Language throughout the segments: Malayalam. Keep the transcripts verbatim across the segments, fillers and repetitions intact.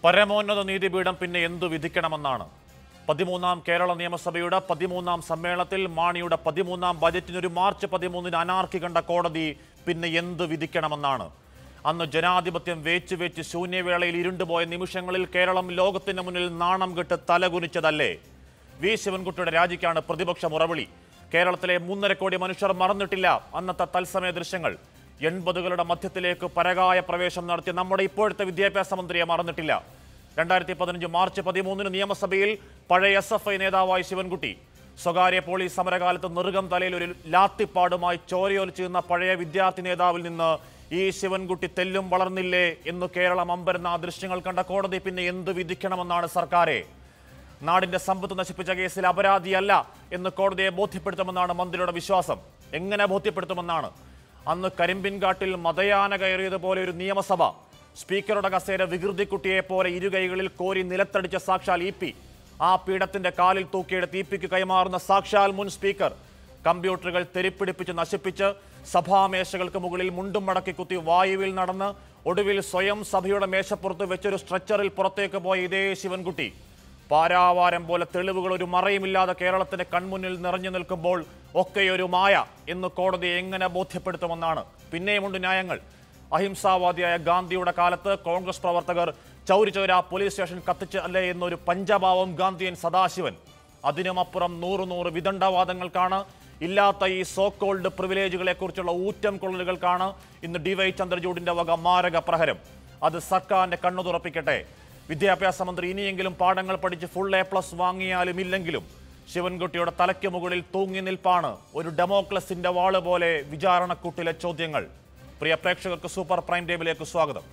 പരമോന്നത നീതിപീഠം പിന്നെ എന്തു വിധിക്കണമെന്നാണ്. പതിമൂന്നാം കേരള നിയമസഭയുടെ പതിമൂന്നാം സമ്മേളനത്തിൽ മാണിയുടെ പതിമൂന്നാം ബജറ്റിനൊരു മാർച്ച് പതിമൂന്നിന് അനാർക്കി കണ്ട കോടതി പിന്നെ എന്ത് വിധിക്കണമെന്നാണ്. അന്ന് ജനാധിപത്യം വേച്ച് വേച്ച് ശൂന്യവേളയിൽ ഇരുണ്ടുപോയ നിമിഷങ്ങളിൽ കേരളം ലോകത്തിന് മുന്നിൽ നാണം കെട്ട് തലകുനിച്ചതല്ലേ? വി ശിവൻകുട്ടിയുടെ രാജിക്കാണ് പ്രതിപക്ഷ മുറവിളി. കേരളത്തിലെ മൂന്നര കോടി മനുഷ്യർ മറന്നിട്ടില്ല അന്നത്തെ തത്സമയ ദൃശ്യങ്ങൾ. എൺപതുകളുടെ മധ്യത്തിലേക്ക് പരകായ പ്രവേശം നടത്തിയ നമ്മുടെ ഇപ്പോഴത്തെ വിദ്യാഭ്യാസ മന്ത്രിയെ മറന്നിട്ടില്ല. രണ്ടായിരത്തി പതിനഞ്ച് മാർച്ച് പതിമൂന്നിന് നിയമസഭയിൽ പഴയ എസ് എഫ് ഐ നേതാവായി ശിവൻകുട്ടി. സ്വകാര്യ പോലീസ് സമരകാലത്ത് നെറുകം തലയിൽ ഒരു ലാത്തിപ്പാടുമായി ചോരയൊലിച്ചു നിന്ന പഴയ വിദ്യാർത്ഥി നേതാവിൽ നിന്ന് ഈ ശിവൻകുട്ടി തെല്ലും വളർന്നില്ലേ എന്ന് കേരളം അമ്പരുന്ന ആ ദൃശ്യങ്ങൾ കണ്ട കോടതി പിന്നെ എന്ത് വിധിക്കണമെന്നാണ് സർക്കാരെ. നാടിന്റെ സമ്പത്ത് നശിപ്പിച്ച കേസിൽ അപരാധിയല്ല എന്ന് കോടതിയെ ബോധ്യപ്പെടുത്തുമെന്നാണ് മന്ത്രിയുടെ വിശ്വാസം. എങ്ങനെ ബോധ്യപ്പെടുത്തുമെന്നാണ്? അന്ന് കരിമ്പിൻകാട്ടിൽ മതയാന കയറിയതുപോലെ ഒരു നിയമസഭ, സ്പീക്കറുടെ കസേര വികൃതിക്കുട്ടിയെ പോലെ ഇരുകൈകളിൽ കോരി നിലത്തടിച്ച സാക്ഷാൽ ഇ പി, ആ പീഠത്തിന്റെ കാലിൽ തൂക്കിയെടുത്ത് ഇ പിക്ക് കൈമാറുന്ന സാക്ഷാൽ മുൻ സ്പീക്കർ, കമ്പ്യൂട്ടറുകൾ തെരിപ്പിടിപ്പിച്ച് നശിപ്പിച്ച് സഭാമേശകൾക്ക് മുകളിൽ മുണ്ടും മടക്കി കുത്തി വായുവിൽ നടന്ന് ഒടുവിൽ സ്വയം സഭയുടെ മേശപ്പുറത്ത് വെച്ചൊരു സ്ട്രെച്ചറിൽ പുറത്തേക്ക് പോയ ഇതേ ശിവൻകുട്ടി, പാരാവാരം പോലെ തെളിവുകൾ ഒരു മറയുമില്ലാതെ കേരളത്തിന്റെ കൺമുന്നിൽ നിറഞ്ഞു നിൽക്കുമ്പോൾ ഒക്കെയൊരു മായ എന്ന് കോടതി എങ്ങനെ ബോധ്യപ്പെടുത്തുമെന്നാണ്. പിന്നെയുമുണ്ട് ന്യായങ്ങൾ. അഹിംസാവാദിയായ ഗാന്ധിയുടെ കാലത്ത് കോൺഗ്രസ് പ്രവർത്തകർ ചൗരിചൗര പോലീസ് സ്റ്റേഷൻ കത്തിച്ച് അല്ലേ എന്നൊരു പഞ്ചഭാവം ഗാന്ധിയൻ സദാശിവൻ. അതിനുമപ്പുറം നൂറ് നൂറ് വിദണ്ഡവാദങ്ങൾക്കാണ്, ഇല്ലാത്ത ഈ സോ കോൾഡ് പ്രിവിലേജുകളെ കുറിച്ചുള്ള ഊറ്റം കൊള്ളലുകൾക്കാണ് ഇന്ന് ഡി വൈ ചന്ദ്രചൂഡിന്റെ വക മാരക പ്രഹരം. അത് സർക്കാരിന്റെ കണ്ണു തുറപ്പിക്കട്ടെ. വിദ്യാഭ്യാസ മന്ത്രി ഇനിയെങ്കിലും പാഠങ്ങൾ പഠിച്ച് ഫുൾ എ പ്ലസ് വാങ്ങിയാലും ഇല്ലെങ്കിലും ശിവൻകുട്ടിയുടെ തലയ്ക്ക് മുകളിൽ തൂങ്ങി നിൽപ്പാണ് ഒരു ഡെമോക്ലസിന്റെ വാള് പോലെ വിചാരണക്കൂട്ടിലെ ചോദ്യങ്ങൾ. പ്രിയ പ്രേക്ഷകർക്ക് സൂപ്പർ പ്രൈം ടൈമിലേക്ക് സ്വാഗതം.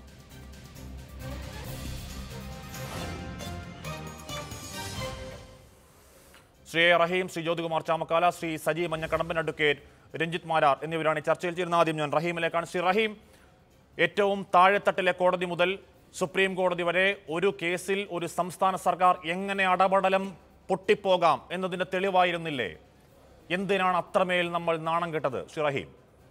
ശ്രീ റഹീം, ശ്രീ ജ്യോതികുമാർ ചാമക്കാല, ശ്രീ സജി മഞ്ഞക്കടമ്പൻ, അഡ്വക്കേറ്റ് രഞ്ജിത്ത് മാരാർ എന്നിവരാണ് ഈ ചർച്ചയിൽ ചേരുന്ന. ആദ്യം ഞാൻ റഹീമിലേക്കാണ്. ശ്രീ റഹീം, ഏറ്റവും താഴെത്തട്ടിലെ കോടതി മുതൽ സുപ്രീം കോടതി വരെ ഒരു കേസിൽ ഒരു സംസ്ഥാന സർക്കാർ എങ്ങനെ അടപടലം പൊട്ടിപ്പോകാം എന്നതിന്റെ തെളിവായിരുന്നില്ലേ? എന്തിനാണ് അത്രമേൽ നമ്മൾ നാണം കെട്ടത് ശ്രീ റഹീം?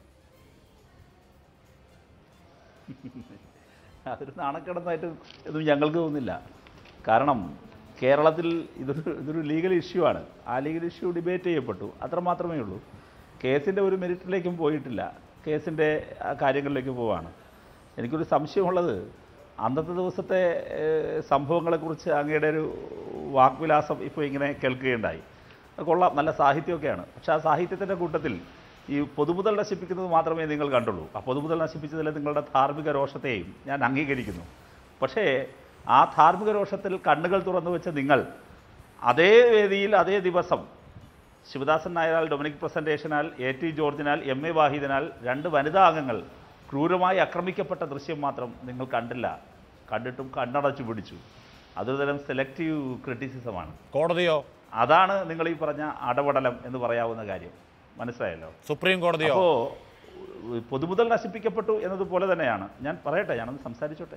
അതൊരു നാണക്കേടൊന്നായിട്ട് ഇതൊന്നും ഞങ്ങൾക്ക് തോന്നുന്നില്ല. കാരണം കേരളത്തിൽ ഇതൊരു ഇതൊരു ലീഗൽ ഇഷ്യൂ ആണ്. ആ ലീഗൽ ഇഷ്യൂ ഡിബേറ്റ് ചെയ്യപ്പെട്ടു, അത്രമാത്രമേ ഉള്ളൂ. കേസിൻ്റെ ഒരു മെറിറ്റിലേക്കും പോയിട്ടില്ല, കേസിൻ്റെ കാര്യങ്ങളിലേക്ക് പോവാണ്. എനിക്കൊരു സംശയമുള്ളത്, അന്നത്തെ ദിവസത്തെ സംഭവങ്ങളെക്കുറിച്ച് അങ്ങയുടെ ഒരു വാക്വിലാസം ഇപ്പോൾ ഇങ്ങനെ കേൾക്കുകയുണ്ടായി. കൊള്ളാം, നല്ല സാഹിത്യമൊക്കെയാണ്. പക്ഷേ ആ സാഹിത്യത്തിൻ്റെ കൂട്ടത്തിൽ ഈ പൊതുമുതൽ നശിപ്പിക്കുന്നത് മാത്രമേ നിങ്ങൾ കണ്ടുള്ളൂ. ആ പൊതുമുതൽ നശിപ്പിച്ചതിൽ നിങ്ങളുടെ ധാർമ്മിക രോഷത്തെയും ഞാൻ അംഗീകരിക്കുന്നു. പക്ഷേ ആ ധാർമ്മിക രോഷത്തിൽ കണ്ണുകൾ തുറന്നു വെച്ച നിങ്ങൾ അതേ വേദിയിൽ അതേ ദിവസം ശിവദാസൻ നായരാൽ, ഡൊമിനിക് പ്രസൻറ്റേഷനാൽ, എ ടി ജോർജിനാൽ, എം എ വാഹിദിനാൽ രണ്ട് വനിതാ അംഗങ്ങൾ ക്രൂരമായി ആക്രമിക്കപ്പെട്ട ദൃശ്യം മാത്രം നിങ്ങൾ കണ്ടില്ല. കണ്ടിട്ടും കണ്ണടച്ചു പിടിച്ചു. അതൊരു തരം സെലക്റ്റീവ് ക്രിറ്റിസിസമാണ്. കോടതിയോ? അതാണ് നിങ്ങൾ ഈ പറഞ്ഞ അടപടലം എന്ന് പറയാവുന്ന കാര്യം. മനസ്സിലായല്ലോ? സുപ്രീം കോടതിയോ? അപ്പോൾ പൊതുമുതൽ നശിപ്പിക്കപ്പെട്ടു എന്നതുപോലെ തന്നെയാണ്. ഞാൻ പറയട്ടെ, ഞാനൊന്ന് സംസാരിച്ചോട്ടെ.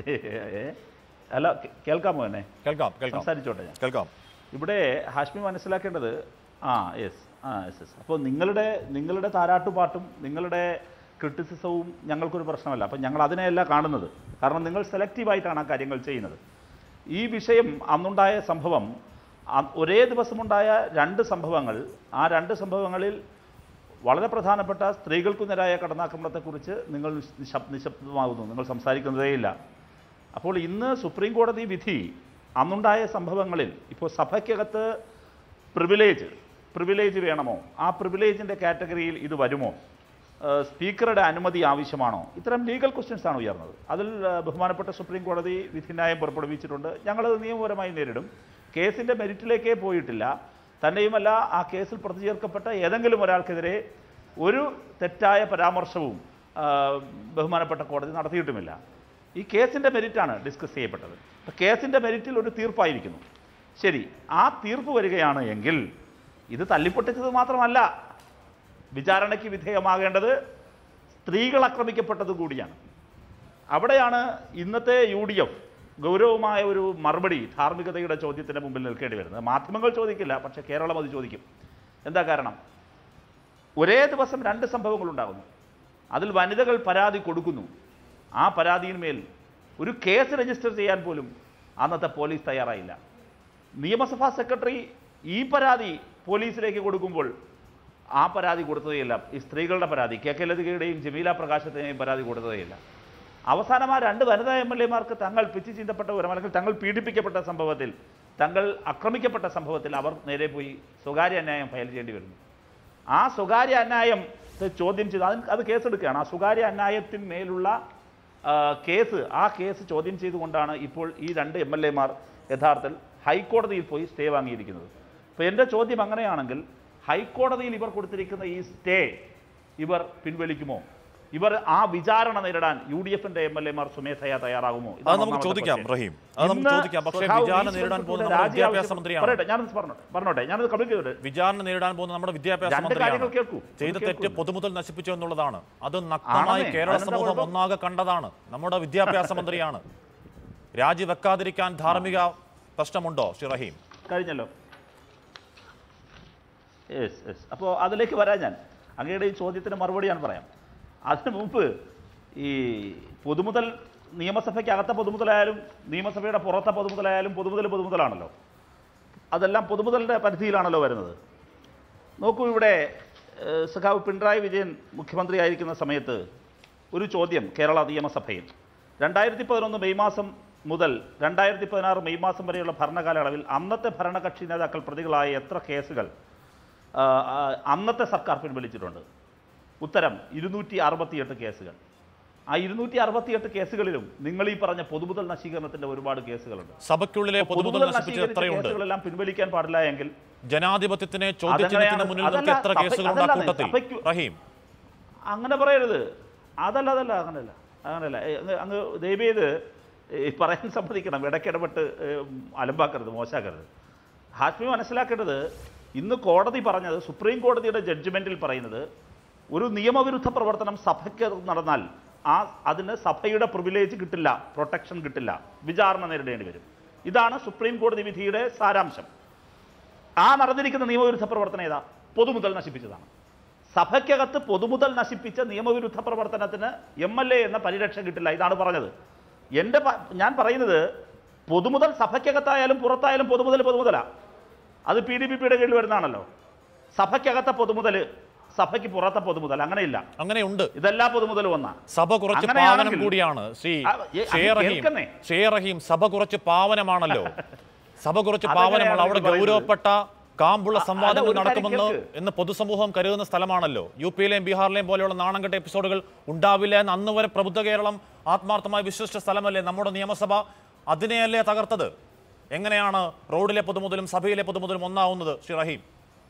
അല്ല, കേൾക്കാമോ എന്നെ? കേൾക്കാം, സംസാരിച്ചോട്ടെ ഞാൻ കേൾക്കാം. ഇവിടെ ഹാഷ്മി മനസ്സിലാക്കേണ്ടത്, ആ യെസ് ആ യെസ് യെസ് അപ്പോൾ നിങ്ങളുടെ നിങ്ങളുടെ താരാട്ടുപാട്ടും നിങ്ങളുടെ ക്രിറ്റിസിസവും ഞങ്ങൾക്കൊരു പ്രശ്നമല്ല. അപ്പം ഞങ്ങൾ അതിനെയല്ല കാണുന്നത്. കാരണം നിങ്ങൾ സെലക്റ്റീവായിട്ടാണ് ആ കാര്യങ്ങൾ ചെയ്യുന്നത്. ഈ വിഷയം, അന്നുണ്ടായ സംഭവം, ഒരേ ദിവസമുണ്ടായ രണ്ട് സംഭവങ്ങൾ, ആ രണ്ട് സംഭവങ്ങളിൽ വളരെ പ്രധാനപ്പെട്ട സ്ത്രീകൾക്കു നേരായ കടന്നാക്രമണത്തെക്കുറിച്ച് നിങ്ങൾ നിശബ്ദമാകുന്നു, നിങ്ങൾ സംസാരിക്കുന്നതേയില്ല. അപ്പോൾ ഇന്ന് സുപ്രീം കോടതി വിധി അന്നുണ്ടായ സംഭവങ്ങളിൽ ഇപ്പോൾ സഭയ്ക്കകത്ത് പ്രിവിലേജ് പ്രിവിലേജ് വേണമോ, ആ പ്രിവിലേജിൻ്റെ കാറ്റഗറിയിൽ ഇത് വരുമോ, സ്പീക്കറുടെ അനുമതി ആവശ്യമാണോ, ഇത്തരം ലീഗൽ ക്വസ്റ്റ്യൻസ് ആണ് ഉയർന്നത്. അതിൽ ബഹുമാനപ്പെട്ട സുപ്രീം കോടതി വിധിന്യായം പുറപ്പെടുവിച്ചിട്ടുണ്ട്. ഞങ്ങളത് നിയമപരമായി നേരിടും. കേസിൻ്റെ മെരിറ്റിലേക്കേ പോയിട്ടില്ല. തന്നെയുമല്ല, ആ കേസിൽ പ്രതി ചേർക്കപ്പെട്ട ഏതെങ്കിലും ഒരാൾക്കെതിരെ ഒരു തെറ്റായ പരാമർശവും ബഹുമാനപ്പെട്ട കോടതി നടത്തിയിട്ടുമില്ല. ഈ കേസിൻ്റെ മെരിറ്റാണ് ഡിസ്കസ് ചെയ്യപ്പെട്ടത്. അപ്പോൾ കേസിൻ്റെ മെരിറ്റിൽ ഒരു തീർപ്പായിരിക്കുന്നു. ശരി, ആ തീർപ്പ് വരികയാണ് എങ്കിൽ ഇത് തല്ലിപ്പൊട്ടിച്ചത് മാത്രമല്ല, വിചാരണയ്ക്ക് വിധേയമാകേണ്ടത് സ്ത്രീകൾ ആക്രമിക്കപ്പെട്ടത് കൂടിയാണ്. അവിടെയാണ് ഇന്നത്തെ യു ഡി എഫ് ഗൗരവമായ ഒരു മറുപടി ധാർമ്മികതയുടെ ചോദ്യത്തിന് മുമ്പിൽ നിൽക്കേണ്ടി വരുന്നത്. മാധ്യമങ്ങൾ ചോദിക്കില്ല, പക്ഷേ കേരളം അത് ചോദിക്കും. എന്താ കാരണം? ഒരേ ദിവസം രണ്ട് സംഭവങ്ങളുണ്ടാകുന്നു. അതിൽ വനിതകൾ പരാതി കൊടുക്കുന്നു. ആ പരാതിയിന്മേൽ ഒരു കേസ് രജിസ്റ്റർ ചെയ്യാൻ പോലും അന്നത്തെ പോലീസ് തയ്യാറായില്ല. നിയമസഭാ സെക്രട്ടറി ഈ പരാതി പോലീസിലേക്ക് കൊടുക്കുമ്പോൾ ആ പരാതി കൊടുത്തതേയില്ല. ഈ സ്ത്രീകളുടെ പരാതി, കെ കെ ലതികയുടെയും ജമീല പ്രകാശത്തിൻ്റെയും പരാതി കൊടുത്തതേയില്ല. അവസാനം ആ രണ്ട് വനിതാ എം എൽ എമാർക്ക് തങ്ങൾ പിച്ചു ചീന്തപ്പെട്ട ഒരു അല്ലെങ്കിൽ തങ്ങൾ പീഡിപ്പിക്കപ്പെട്ട സംഭവത്തിൽ, തങ്ങൾ ആക്രമിക്കപ്പെട്ട സംഭവത്തിൽ അവർ നേരെ പോയി സ്വകാര്യ അന്യായം ഫയൽ ചെയ്യേണ്ടി വരുന്നു. ആ സ്വകാര്യ അന്യായം ചോദ്യം ചെയ്ത് അതിന് അത് കേസെടുക്കുകയാണ്. ആ സ്വകാര്യ അന്യായത്തിന്മേലുള്ള കേസ് ആ കേസ് ചോദ്യം ചെയ്തുകൊണ്ടാണ് ഇപ്പോൾ ഈ രണ്ട് എം എൽ എമാർ യഥാർത്ഥത്തിൽ ഹൈക്കോടതിയിൽ പോയി സ്റ്റേ വാങ്ങിയിരിക്കുന്നത്. അപ്പോൾ എൻ്റെ ചോദ്യം അങ്ങനെയാണെങ്കിൽ ഹൈക്കോടതിയിൽ ഇവർ കൊടുത്തിരിക്കുന്ന ഈ സ്റ്റേ ഇവർ പിൻവലിക്കുമോ? ഇവർ ആ വിചാരണ നേരിടാൻ യു ഡി എഫിന്റെ എം എൽ എമാർ സുമേധയാ തയ്യാറാകുമോ? നമുക്ക് ചോദിക്കാം റഹീം. പക്ഷേ വിചാരണ നേരിടാൻ പോകുന്ന വിദ്യാഭ്യാസ മന്ത്രിയാണ്. ഞാനത് പറഞ്ഞോട്ടെ ഞാനത് കമ്പ്ലീറ്റ് ചെയ്തോട്ടെ. വിചാരണ നേരിടാൻ പോകുന്ന നമ്മുടെ വിദ്യാഭ്യാസ മന്ത്രിയാണ്. ചെയ്ത തെറ്റ് പൊതുമുതൽ നശിപ്പിച്ചു എന്നുള്ളതാണ്. അത് നഗ്നമായി കേരള സമൂഹം ഒന്നാകെ കണ്ടതാണ്. നമ്മുടെ വിദ്യാഭ്യാസ മന്ത്രിയാണ്. രാജിവെക്കാതിരിക്കാൻ ധാർമ്മിക പ്രശ്നമുണ്ടോ ശ്രീ റഹീം? കഴിഞ്ഞല്ലോ. യെസ് യെസ് അപ്പോൾ അതിലേക്ക് വരാൻ ഞാൻ അങ്ങയുടെ ഈ ചോദ്യത്തിന് മറുപടി ഞാൻ പറയാം. അതിനു മുമ്പ് ഈ പൊതുമുതൽ നിയമസഭയ്ക്കകത്ത പൊതുമുതലായാലും നിയമസഭയുടെ പുറത്തെ പൊതുമുതലായാലും പൊതുമുതൽ പൊതുമുതലാണല്ലോ. അതെല്ലാം പൊതുമുതലിൻ്റെ പരിധിയിലാണല്ലോ വരുന്നത്. നോക്കൂ, ഇവിടെ സഖാവ് പിണറായി വിജയൻ മുഖ്യമന്ത്രിയായിരിക്കുന്ന സമയത്ത് ഒരു ചോദ്യം കേരള നിയമസഭയിൽ രണ്ടായിരത്തി പതിനൊന്ന് മെയ് മാസം മുതൽ രണ്ടായിരത്തി പതിനാറ് മെയ് മാസം വരെയുള്ള ഭരണകാലയളവിൽ അന്നത്തെ ഭരണകക്ഷി നേതാക്കൾ പ്രതികളായ എത്ര കേസുകൾ അന്നത്തെ സർക്കാർ പിൻവലിച്ചിട്ടുണ്ട്? ഉത്തരം ഇരുന്നൂറ്റി അറുപത്തിയെട്ട് കേസുകൾ. ആ ഇരുന്നൂറ്റി അറുപത്തിയെട്ട് കേസുകളിലും നിങ്ങൾ ഈ പറഞ്ഞ പൊതുമുതൽ നശീകരണത്തിന്റെ ഒരുപാട് കേസുകളുണ്ട്. സഭയ്ക്കുള്ളിലെ പൊതുമുതൽ കേസുകളെല്ലാം പിൻവലിക്കാൻ പാടില്ല എങ്കിൽ ജനാധിപത്യത്തിനെ ചോദ്യചിഹ്നത്തിന് മുന്നിൽ നിർത്തി എത്ര കേസുകളുണ്ട്? റഹീം, അങ്ങനെ പറയരുത്. അതല്ല അതല്ല അങ്ങനെയല്ല അങ്ങനെയല്ല അങ്ങ് ദയവേത് പറയാൻ സമ്മതിക്കണം. ഇടയ്ക്കിടപെട്ട് അലമ്പാക്കരുത്, മോശമാക്കരുത്. ഹാഷ്മി മനസ്സിലാക്കേണ്ടത്, ഇന്ന് കോടതി പറഞ്ഞത്, സുപ്രീം കോടതിയുടെ ജഡ്ജ്മെൻറ്റിൽ പറയുന്നത്, ഒരു നിയമവിരുദ്ധ പ്രവർത്തനം സഭയ്ക്ക് നടന്നാൽ ആ അതിന് സഭയുടെ പ്രിവിലേജ് കിട്ടില്ല, പ്രൊട്ടക്ഷൻ കിട്ടില്ല, വിചാരണ നേരിടേണ്ടി വരും. ഇതാണ് സുപ്രീം കോടതി വിധിയുടെ സാരാംശം. ആ നടന്നിരിക്കുന്ന നിയമവിരുദ്ധ പ്രവർത്തനം ഏതാ? പൊതുമുതൽ നശിപ്പിച്ചതാണ്. സഭയ്ക്കകത്ത് പൊതുമുതൽ നശിപ്പിച്ച നിയമവിരുദ്ധ പ്രവർത്തനത്തിന് എം എൽ എ എന്ന പരിരക്ഷ കിട്ടില്ല. ഇതാണ് പറഞ്ഞത്. എൻ്റെ ഞാൻ പറയുന്നത്, പൊതുമുതൽ സഭയ്ക്കകത്തായാലും പുറത്തായാലും പൊതുമുതൽ പൊതുമുതലാണ്. അത് പി ഡി പി പിയുടെ കീഴിൽ വരുന്നതാണല്ലോ. സഭയ്ക്കകത്ത പൊതുമുതൽ, സഭയ്ക്ക് പുറത്തെ പൊതുമുതൽ അങ്ങനെയില്ല. അങ്ങനെയുണ്ട്. ഇതെല്ലാ പൊതുമുതലും ഒന്നാ. സഭ കുറച്ച് പാവനം കൂടിയാണ് ശ്രീ റഹീം. സഭ കുറച്ച് പാവനമാണല്ലോ. സഭ കുറച്ച് പാവനമാണ്. അവിടെ ഗൗരവപ്പെട്ട കാമ്പുള്ള സംവാദങ്ങൾ നടക്കുമെന്ന് എന്ന് പൊതുസമൂഹം കരുതുന്ന സ്ഥലമാണല്ലോ. യു പിയിലെയും ബീഹാറിലെയും പോലെയുള്ള നാണംകെട്ട എപ്പിസോഡുകൾ ഉണ്ടാവില്ല എന്ന് അന്ന് വരെ പ്രബുദ്ധ കേരളം ആത്മാർത്ഥമായി വിശ്വസിച്ച സ്ഥലമല്ലേ നമ്മുടെ നിയമസഭ? അതിനെയല്ലേ തകർത്തത്? എങ്ങനെയാണ് റോഡിലെ പൊതുമുതലും സഭയിലെ പൊതുമുതലും ഒന്നാവുന്നത് ശ്രീ റഹീം?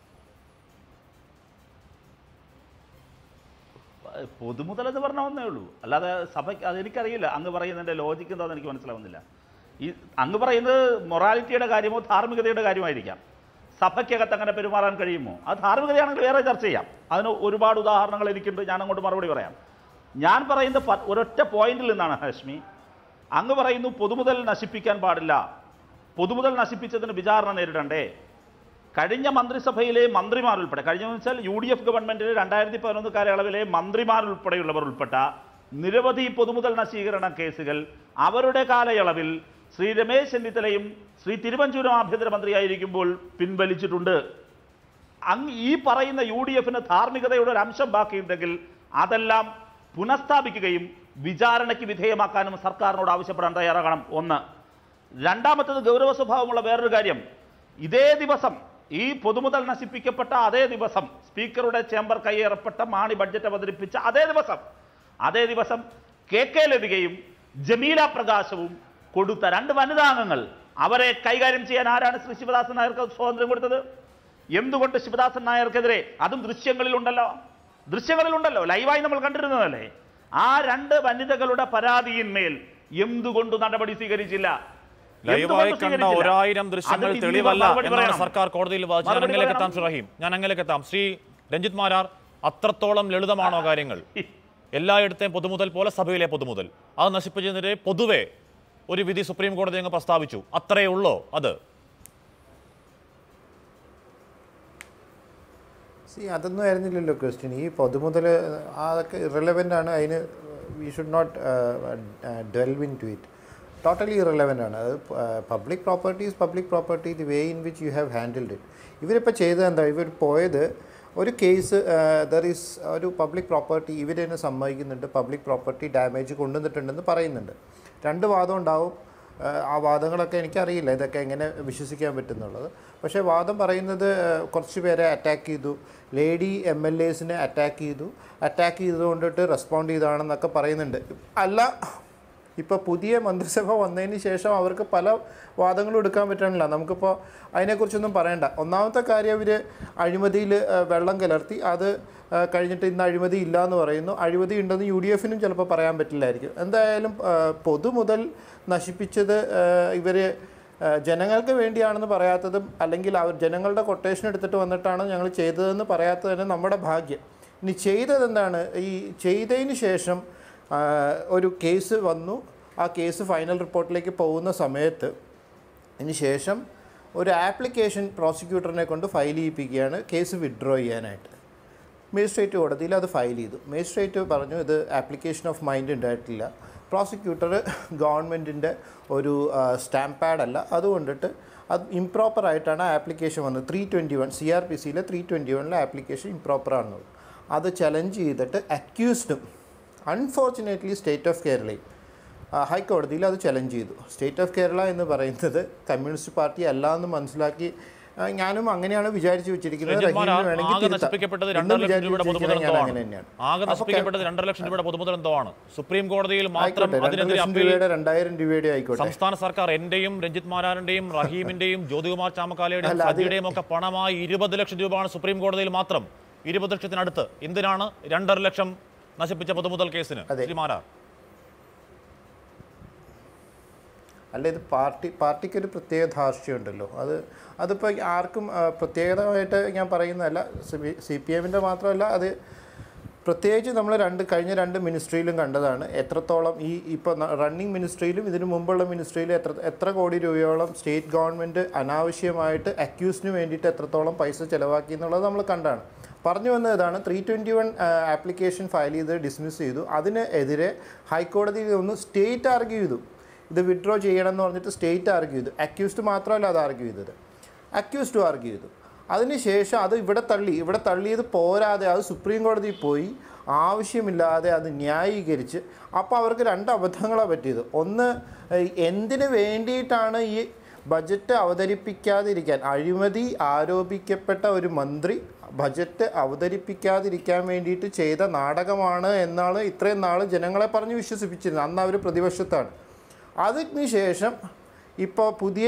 പൊതുമുതൽ എന്ന് പറഞ്ഞ ഒന്നേ ഉള്ളൂ, അല്ലാതെ സഭയ്ക്ക് അതെനിക്കറിയില്ല. അങ്ങ് പറയുന്നതിൻ്റെ ലോജിക്ക് എന്താണെന്ന് എനിക്ക് മനസ്സിലാവുന്നില്ല. ഈ അങ്ങ് പറയുന്നത് മൊറാലിറ്റിയുടെ കാര്യമോ ധാർമ്മികതയുടെ കാര്യമായിരിക്കാം. സഭയ്ക്കകത്ത് അങ്ങനെ പെരുമാറാൻ കഴിയുമോ? അത് ധാർമ്മികതയാണെങ്കിൽ വേറെ ചർച്ച ചെയ്യാം. അതിന് ഒരുപാട് ഉദാഹരണങ്ങൾ എനിക്കുണ്ട്. ഞാൻ അങ്ങോട്ട് മറുപടി പറയാം. ഞാൻ പറയുന്നത് ഒരൊറ്റ പോയിന്റിൽ നിന്നാണ് ഹാഷ്മി. അങ്ങ് പറയുന്നു പൊതുമുതൽ നശിപ്പിക്കാൻ പാടില്ല, പൊതുമുതൽ നശിപ്പിച്ചതിന് വിചാരണ നേരിടണ്ടേ? കഴിഞ്ഞ മന്ത്രിസഭയിലെ മന്ത്രിമാരുൾപ്പെടെ, കഴിഞ്ഞെന്ന് വെച്ചാൽ യു ഡി എഫ് ഗവൺമെൻറ്റിലെ രണ്ടായിരത്തി പതിനൊന്ന് കാലയളവിലെ മന്ത്രിമാരുൾപ്പെടെയുള്ളവർ ഉൾപ്പെട്ട നിരവധി പൊതുമുതൽ നശീകരണ കേസുകൾ അവരുടെ കാലയളവിൽ ശ്രീ രമേശ് ചെന്നിത്തലയും ശ്രീ തിരുവഞ്ചൂരും ആഭ്യന്തരമന്ത്രിയായിരിക്കുമ്പോൾ പിൻവലിച്ചിട്ടുണ്ട്. അങ്ങ് ഈ പറയുന്ന യു ഡി എഫിന് ധാർമ്മികതയുടെ ഒരു അംശം ബാക്കിയുണ്ടെങ്കിൽ അതെല്ലാം പുനഃസ്ഥാപിക്കുകയും വിചാരണയ്ക്ക് വിധേയമാക്കാനും സർക്കാരിനോട് ആവശ്യപ്പെടാൻ തയ്യാറാകണം. ഒന്ന്. രണ്ടാമത്തത് ഗൗരവ സ്വഭാവമുള്ള വേറൊരു കാര്യം, ഇതേ ദിവസം ഈ പൊതുമുതൽ നശിപ്പിക്കപ്പെട്ട അതേ ദിവസം സ്പീക്കറുടെ ചേംബർ കയ്യേറപ്പെട്ട മാണി ബഡ്ജറ്റ് അവതരിപ്പിച്ച അതേ ദിവസം അതേ ദിവസം കെ കെ ലതികയും ജമീല പ്രകാശവും കൊടുത്ത രണ്ട് വനിതാംഗങ്ങൾ, അവരെ കൈകാര്യം ചെയ്യാൻ ആരാണ് ശ്രീ ശിവദാസൻ നായർക്ക് സ്വാതന്ത്ര്യം കൊടുത്തത്? എന്തുകൊണ്ട് ശിവദാസൻ നായർക്കെതിരെ, അതും ദൃശ്യങ്ങളിലുണ്ടല്ലോ ദൃശ്യങ്ങളിലുണ്ടല്ലോ ലൈവായി നമ്മൾ കണ്ടിരുന്നതല്ലേ, ആ രണ്ട് വനിതകളുടെ പരാതിയിന്മേൽ എന്തുകൊണ്ട് നടപടി സ്വീകരിച്ചില്ല? ലൈവായി കണ്ട ഒരായിരം ദൃശ്യങ്ങൾ തെളിവല്ല എന്നാണ് സർക്കാർ കോടതിയിൽ വാദിച്ചത്. ഞാൻ അങ്ങനെയൊക്കെ എത്താം ശ്രീ റഹീം, ഞാൻ അങ്ങനെയൊക്കെ എത്താം. ശ്രീ രഞ്ജിത് മാരാർ, അത്രത്തോളം ലളിതമാണോ കാര്യങ്ങൾ? എല്ലായിടത്തെയും പൊതുമുതൽ പോലെ സഭയിലെ പൊതുമുതൽ അത് നശിപ്പിച്ചതിനെതിരെ പൊതുവെ ഒരു വിധി സുപ്രീം കോടതി അങ്ങ് പ്രസ്താവിച്ചു, അത്രയേ ഉള്ളോ അത്? സി അതൊന്നും ആയിരുന്നില്ലല്ലോ ക്വസ്റ്റ്യൻ. ഈ പൊതുമുതൽ അതൊക്കെ ഇറലവൻ്റ് ആണ്. അതിന് we should not delve into it. Totally irrelevant ആണ്. അത് public property is public property, the way in which you have handled it. ഇവരിപ്പോൾ ചെയ്തത് എന്താ, ഇവർ പോയത് ഒരു കേസ് ദർ ഈസ് ഒരു പബ്ലിക് പ്രോപ്പർട്ടി ഇവർ തന്നെ സമ്മതിക്കുന്നുണ്ട്, പബ്ലിക് പ്രോപ്പർട്ടി ഡാമേജ് കൊണ്ടുവന്നിട്ടുണ്ടെന്ന് പറയുന്നുണ്ട്. രണ്ട് വാദം ഉണ്ടാവും. ആ വാദങ്ങളൊക്കെ എനിക്കറിയില്ല ഇതൊക്കെ എങ്ങനെ വിശ്വസിക്കാൻ പറ്റുന്നുള്ളത്. പക്ഷേ വാദം പറയുന്നത് കുറച്ച് പേരെ അറ്റാക്ക് ചെയ്തു, ലേഡി എം എൽ എസിനെ അറ്റാക്ക് ചെയ്തു, അറ്റാക്ക് ചെയ്തുകൊണ്ടിട്ട് റെസ്പോണ്ട് ചെയ്താണെന്നൊക്കെ പറയുന്നുണ്ട്. അല്ല, ഇപ്പോൾ പുതിയ മന്ത്രിസഭ വന്നതിന് ശേഷം അവർക്ക് പല വാദങ്ങളും എടുക്കാൻ പറ്റണില്ല. നമുക്കിപ്പോൾ അതിനെക്കുറിച്ചൊന്നും പറയണ്ട. ഒന്നാമത്തെ കാര്യം, ഇവർ അഴിമതിയിൽ വെള്ളം കലർത്തി, അത് കഴിഞ്ഞിട്ട് ഇന്ന് അഴിമതി ഇല്ല എന്ന് പറയുന്നു. അഴിമതി ഉണ്ടെന്ന് യു ഡി എഫിനും ചിലപ്പോൾ പറയാൻ പറ്റില്ലായിരിക്കും. എന്തായാലും പൊതുമുതൽ നശിപ്പിച്ചത് ഇവർ ജനങ്ങൾക്ക് വേണ്ടിയാണെന്ന് പറയാത്തതും, അല്ലെങ്കിൽ അവർ ജനങ്ങളുടെ കൊട്ടേഷൻ എടുത്തിട്ട് വന്നിട്ടാണ് ഞങ്ങൾ ചെയ്തതെന്ന് പറയാത്തത് തന്നെ നമ്മുടെ ഭാഗ്യം. ഇനി ചെയ്തത് എന്താണ്, ഈ ചെയ്തതിന് ശേഷം ഒരു കേസ് വന്നു. ആ കേസ് ഫൈനൽ റിപ്പോർട്ടിലേക്ക് പോകുന്ന സമയത്ത് അതിന് ശേഷം ഒരു ആപ്ലിക്കേഷൻ പ്രോസിക്യൂട്ടറിനെ കൊണ്ട് ഫയൽ ചെയ്യിപ്പിക്കുകയാണ് കേസ് വിഡ്രോ ചെയ്യാനായിട്ട്. മജിസ്ട്രേറ്റ് കോടതിയിൽ അത് ഫയൽ ചെയ്തു. മജിസ്ട്രേറ്റ് പറഞ്ഞു ഇത് ആപ്ലിക്കേഷൻ ഓഫ് മൈൻഡ് ഉണ്ടായിട്ടില്ല, പ്രോസിക്യൂട്ടർ ഗവൺമെൻറ്റിൻ്റെ ഒരു സ്റ്റാമ്പ് പാഡല്ല, അതുകൊണ്ടിട്ട് അത് ഇംപ്രോപ്പറായിട്ടാണ് ആപ്ലിക്കേഷൻ വന്നത്. Three twenty one C R P സിയിലെ ത്രീ ട്വൻറ്റി വണ്ണിലെ ആപ്ലിക്കേഷൻ ഇംപ്രോപ്പറാണെന്നത്. അത് ചലഞ്ച് ചെയ്തിട്ട് അക്യൂസ്ഡും അൺഫോർച്ചുനേറ്റ്ലി സ്റ്റേറ്റ് ഓഫ് കേരളയും ഹൈക്കോടതിയിൽ അത് ചലഞ്ച് ചെയ്തു. സ്റ്റേറ്റ് ഓഫ് കേരള എന്ന് പറയുന്നത് കമ്മ്യൂണിസ്റ്റ് പാർട്ടി അല്ല എന്ന് മനസ്സിലാക്കി ഞാനും അങ്ങനെയാണ് വിചാരിച്ചു വെച്ചിരിക്കുന്നത്. സുപ്രീം കോടതിയിൽ മാത്രം രണ്ടായിരം രൂപയുടെ ആയിക്കോട്ടെ. സംസ്ഥാന സർക്കാർ എന്റെയും രഞ്ജിത് മാരാറിന്റെയും റഹീമിന്റെയും ജ്യോതികുമാർ ചാമക്കാലയുടെയും സജിയുടെയും ഒക്കെ പണമായി ഇരുപത് ലക്ഷം രൂപയാണ് സുപ്രീം കോടതിയിൽ മാത്രം. ഇരുപത് ലക്ഷത്തിനടുത്ത്. എന്തിനാണ് രണ്ടര ലക്ഷം നശിപ്പിച്ച പൊതുമുതൽ കേസിന്? മാരാർ അല്ല, ഇത് പാർട്ടി പാർട്ടിക്കൊരു പ്രത്യേക ധാർഷ്ട്യമുണ്ടല്ലോ. അത് അതിപ്പോൾ ആർക്കും പ്രത്യേകമായിട്ട് ഞാൻ പറയുന്നതല്ല, സി പി എമ്മിൻ്റെ മാത്രമല്ല, അത് പ്രത്യേകിച്ച് നമ്മൾ രണ്ട് കഴിഞ്ഞ രണ്ട് മിനിസ്ട്രിയിലും കണ്ടതാണ് എത്രത്തോളം ഈ ഇപ്പോൾ റണ്ണിങ് മിനിസ്ട്രിയിലും ഇതിനു മുമ്പുള്ള മിനിസ്ട്രിയിലും എത്ര എത്ര കോടി രൂപയോളം സ്റ്റേറ്റ് ഗവൺമെൻറ് അനാവശ്യമായിട്ട് അക്യൂസിന് വേണ്ടിയിട്ട് എത്രത്തോളം പൈസ ചിലവാക്കി എന്നുള്ളത് നമ്മൾ കണ്ടാണ്. പറഞ്ഞു വന്നത് ഇതാണ്, three twenty one application file ചെയ്ത് ഡിസ്മിസ് ചെയ്തു. അതിനെതിരെ ഹൈക്കോടതിയിൽ ഒന്ന് സ്റ്റേറ്റ് ആർഗ്യൂ ചെയ്തു, ഇത് വിഡ്രോ ചെയ്യണം എന്ന് പറഞ്ഞിട്ട് സ്റ്റേറ്റ് ആർഗ്യൂ ചെയ്തു. അക്യൂസ്ഡ് മാത്രമല്ല അത് ആർഗ്യൂ ചെയ്തത്, അക്യൂസ്ഡും ആർഗ്യൂ ചെയ്തു. അതിനുശേഷം അത് ഇവിടെ തള്ളി. ഇവിടെ തള്ളിയത് പോരാതെ അത് സുപ്രീം കോടതിയിൽ പോയി ആവശ്യമില്ലാതെ അത് ന്യായീകരിച്ച്. അപ്പോൾ അവർക്ക് രണ്ട് അബദ്ധങ്ങളാണ് പറ്റിയത്. ഒന്ന്, എന്തിനു വേണ്ടിയിട്ടാണ് ഈ ബജറ്റ് അവതരിപ്പിക്കാതിരിക്കാൻ, അഴിമതി ആരോപിക്കപ്പെട്ട ഒരു മന്ത്രി ബജറ്റ് അവതരിപ്പിക്കാതിരിക്കാൻ വേണ്ടിയിട്ട് ചെയ്ത നാടകമാണ് എന്നാണ് ഇത്രയും നാൾ ജനങ്ങളെ പറഞ്ഞ് വിശ്വസിപ്പിച്ചിരുന്നത്. അന്ന് അവർ പ്രതിപക്ഷത്താണ്. അതിന് ശേഷം ഇപ്പോൾ പുതിയ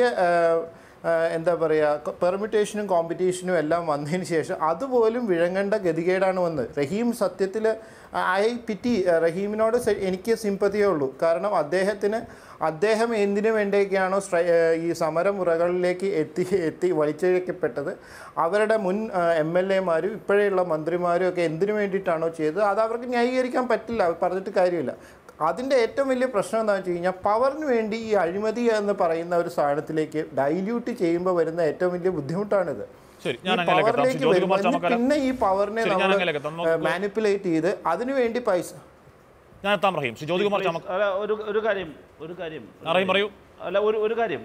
എന്താ പറയുക പെർമിറ്റേഷനും കോമ്പറ്റീഷനും എല്ലാം വന്നതിന് ശേഷം അതുപോലും വിഴങ്ങേണ്ട ഗതികേടാണ് വന്നത്. റഹീം സത്യത്തിൽ ഐ പിറ്റി റഹീമിനോട് എനിക്ക് സിമ്പതിയേ ഉള്ളൂ. കാരണം അദ്ദേഹത്തിന് അദ്ദേഹം എന്തിനു വേണ്ടിയൊക്കെയാണോ ഈ സമരമുറകളിലേക്ക് എത്തി എത്തി വലിച്ചിഴക്കപ്പെട്ടത്, അവരുടെ മുൻ എം എൽ എമാരും ഇപ്പോഴെയുള്ള മന്ത്രിമാരും ഒക്കെ എന്തിനു വേണ്ടിയിട്ടാണോ ചെയ്തത് അത് അവർക്ക് ന്യായീകരിക്കാൻ പറ്റില്ല, പറഞ്ഞിട്ട് കാര്യമില്ല. അതിൻ്റെ ഏറ്റവും വലിയ പ്രശ്നം എന്താണെന്ന് വെച്ച് കഴിഞ്ഞാൽ പവറിന് വേണ്ടി ഈ അഴിമതി എന്ന് പറയുന്ന ഒരു സാധനത്തിലേക്ക് ഡൈല്യൂട്ട് ചെയ്യുമ്പോൾ വരുന്ന ഏറ്റവും വലിയ ബുദ്ധിമുട്ടാണിത്. പവറിലേക്ക് വരുമ്പോൾ പിന്നെ ഈ പവറിനെ നമ്മൾ മാനിപ്പുലേറ്റ് ചെയ്ത് അതിനു വേണ്ടി പൈസ. ഞാൻ എത്താം റഹീം. ജ്യോതികുമാർ ഒരു ഒരു കാര്യം ഒരു കാര്യം പറയൂ. അല്ല ഒരു ഒരു കാര്യം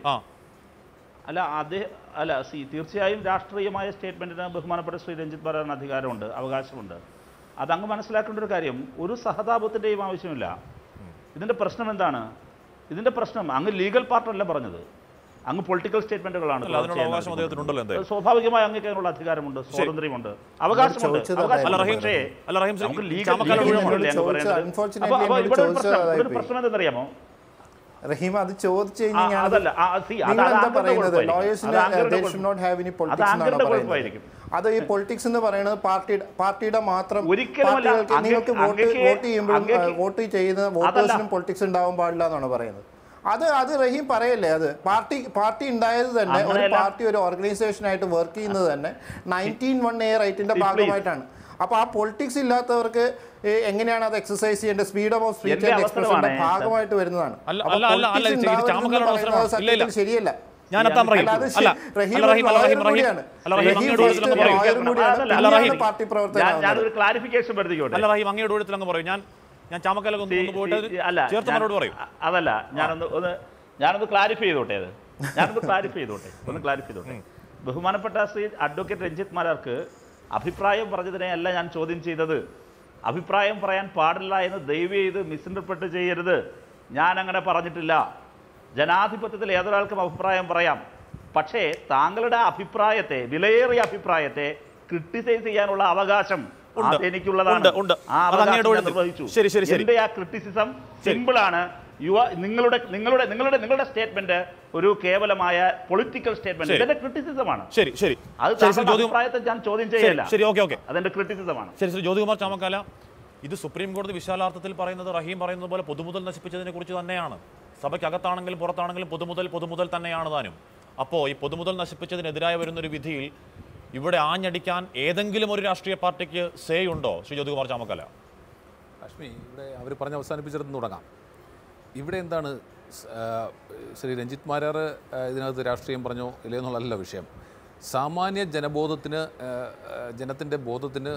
അല്ല അദ്ദേഹം അല്ല സി തീർച്ചയായും രാഷ്ട്രീയമായ സ്റ്റേറ്റ്മെൻറ്റിന് ബഹുമാനപ്പെട്ട ശ്രീ രഞ്ജിത് മാരാറിന് അധികാരമുണ്ട്, അവകാശമുണ്ട്. അതങ്ങ് മനസ്സിലാക്കേണ്ട ഒരു കാര്യം, ഒരു സഹതാപത്തിൻ്റെയും ആവശ്യമില്ല. ഇതിൻ്റെ പ്രശ്നം എന്താണ്? ഇതിൻ്റെ പ്രശ്നം അങ്ങ് ലീഗൽ പാർട്ടല്ല പറഞ്ഞത്, അങ്ങ് പൊളിറ്റിക്കൽ സ്റ്റേറ്റ്മെന്റുകളാണ്. സ്വാഭാവികമായി അങ്ങേക്ക് അതിനുള്ള അധികാരമുണ്ട്, സ്വാതന്ത്ര്യമുണ്ട്, അവകാശമുണ്ട്. പ്രശ്നം എന്തെന്നറിയാമോ റഹീം? അത് ചോദിച്ചു കഴിഞ്ഞാൽ അത് ഈ പൊളിറ്റിക്സ് എന്ന് പറയുന്നത് പാർട്ടിയുടെ പാർട്ടിയുടെ മാത്രം നിങ്ങൾക്ക് വോട്ട് വോട്ട് ചെയ്യുമ്പോഴും വോട്ട് ചെയ്യുന്ന വോട്ടേഴ്സിനും പൊളിറ്റിക്സ് ഉണ്ടാവാൻ പാടില്ല എന്നാണ് പറയുന്നത്. അത് അത് റഹീം പറയല്ലേ? അത് പാർട്ടി പാർട്ടി ഉണ്ടായത് തന്നെ ഒരു പാർട്ടി ഒരു ഓർഗനൈസേഷനായിട്ട് വർക്ക് ചെയ്യുന്നത് തന്നെ നയൻറ്റീൻ വൺ എ റൈറ്റിന്റെ ഭാഗമായിട്ടാണ്. അപ്പോൾ ആ പൊളിറ്റിക്സ് ഇല്ലാത്തവർക്ക് എങ്ങനെയാണ് അത് എക്സസൈസ് ചെയ്യേണ്ടത്? ഫ്രീഡം ഓഫ് സ്പീച്ച് ആൻഡ് എക്സ്പ്രഷന്റെ ഭാഗമായിട്ട് വരുന്നതാണ്. ശരിയല്ല. പാർട്ടി പ്രവർത്തനം ഞാൻ ചാമക്കാലൊക്കെ അതല്ല ഞാനൊന്ന് ഒന്ന് ഞാനത് ക്ലാരിഫൈ ചെയ്തോട്ടെ അത് ഞാനത് ക്ലാരിഫൈ ചെയ്തോട്ടെ ഒന്ന് ക്ലാരിഫൈ ചെയ്തോട്ടെ ബഹുമാനപ്പെട്ട ശ്രീ അഡ്വക്കേറ്റ് രഞ്ജിത്ത് മാരാർക്ക് അഭിപ്രായം പറഞ്ഞതിനെയല്ല ഞാൻ ചോദ്യം ചെയ്തത്. അഭിപ്രായം പറയാൻ പാടില്ല എന്ന് ദയവ് ചെയ്ത് മിസ്ഇൻ്റർപ്രറ്റ് ചെയ്യരുത്. ഞാൻ അങ്ങനെ പറഞ്ഞിട്ടില്ല. ജനാധിപത്യത്തിൽ ഏതൊരാൾക്കും അഭിപ്രായം പറയാം. പക്ഷേ താങ്കളുടെ അഭിപ്രായത്തെ, വിലയേറിയ അഭിപ്രായത്തെ ക്രിട്ടിസൈസ് ചെയ്യാനുള്ള അവകാശം എനിക്കുള്ളതാണ്. ആ അവകാശം നിർവഹിച്ചു. എന്റെ ആ ക്രിട്ടിസിസം സിമ്പിളാണ്. യുവ നിങ്ങളുടെ നിങ്ങളുടെ നിങ്ങളുടെ നിങ്ങളുടെ സ്റ്റേറ്റ്മെന്റ് ഒരു കേവലമായ പൊളിറ്റിക്കൽ സ്റ്റേറ്റ്മെന്റ്, ഇതിന്റെ ക്രിട്ടിസിസമാണ്. ശരി ശരി അത് അഭിപ്രായത്തെ ഞാൻ ചോദ്യം ചെയ്യില്ല. ശരി, ഓക്കെ ഓക്കെ, അതിന്റെ ക്രിട്ടിസിസമാണ്. ശരി ശരി ജ്യോതികുമാർ ചാമക്കാല, ഇത് സുപ്രീം കോടതി വിശാലാർത്ഥത്തിൽ പറയുന്നത് റഹീം പറയുന്നത് പോലെ പൊതുമുതൽ നശിപ്പിച്ചതിനെ കുറിച്ച് തന്നെയാണ്. സഭയ്ക്കകത്താണെങ്കിലും പുറത്താണെങ്കിലും പൊതുമുതൽ പൊതുമുതൽ തന്നെയാണ് താനും. അപ്പോൾ ഈ പൊതുമുതൽ നശിപ്പിച്ചതിനെതിരായി വരുന്നൊരു വിധിയിൽ ഇവിടെ ആഞ്ഞടിക്കാൻ ഏതെങ്കിലും ഒരു രാഷ്ട്രീയ പാർട്ടിക്ക് സേ ഉണ്ടോ ശ്രീ ജ്യോതികുമാർ ചാമക്കാല? ലക്ഷ്മി, ഇവിടെ അവർ പറഞ്ഞ് അവസാനിപ്പിച്ചിടത്ത് തുടങ്ങാം. ഇവിടെ എന്താണ് ശ്രീ രഞ്ജിത്ത് മാരാർ ഇതിനകത്ത് രാഷ്ട്രീയം പറഞ്ഞോ ഇല്ലെന്നുള്ളതല്ല വിഷയം. സാമാന്യ ജനബോധത്തിന്, ജനത്തിൻ്റെ ബോധത്തിന്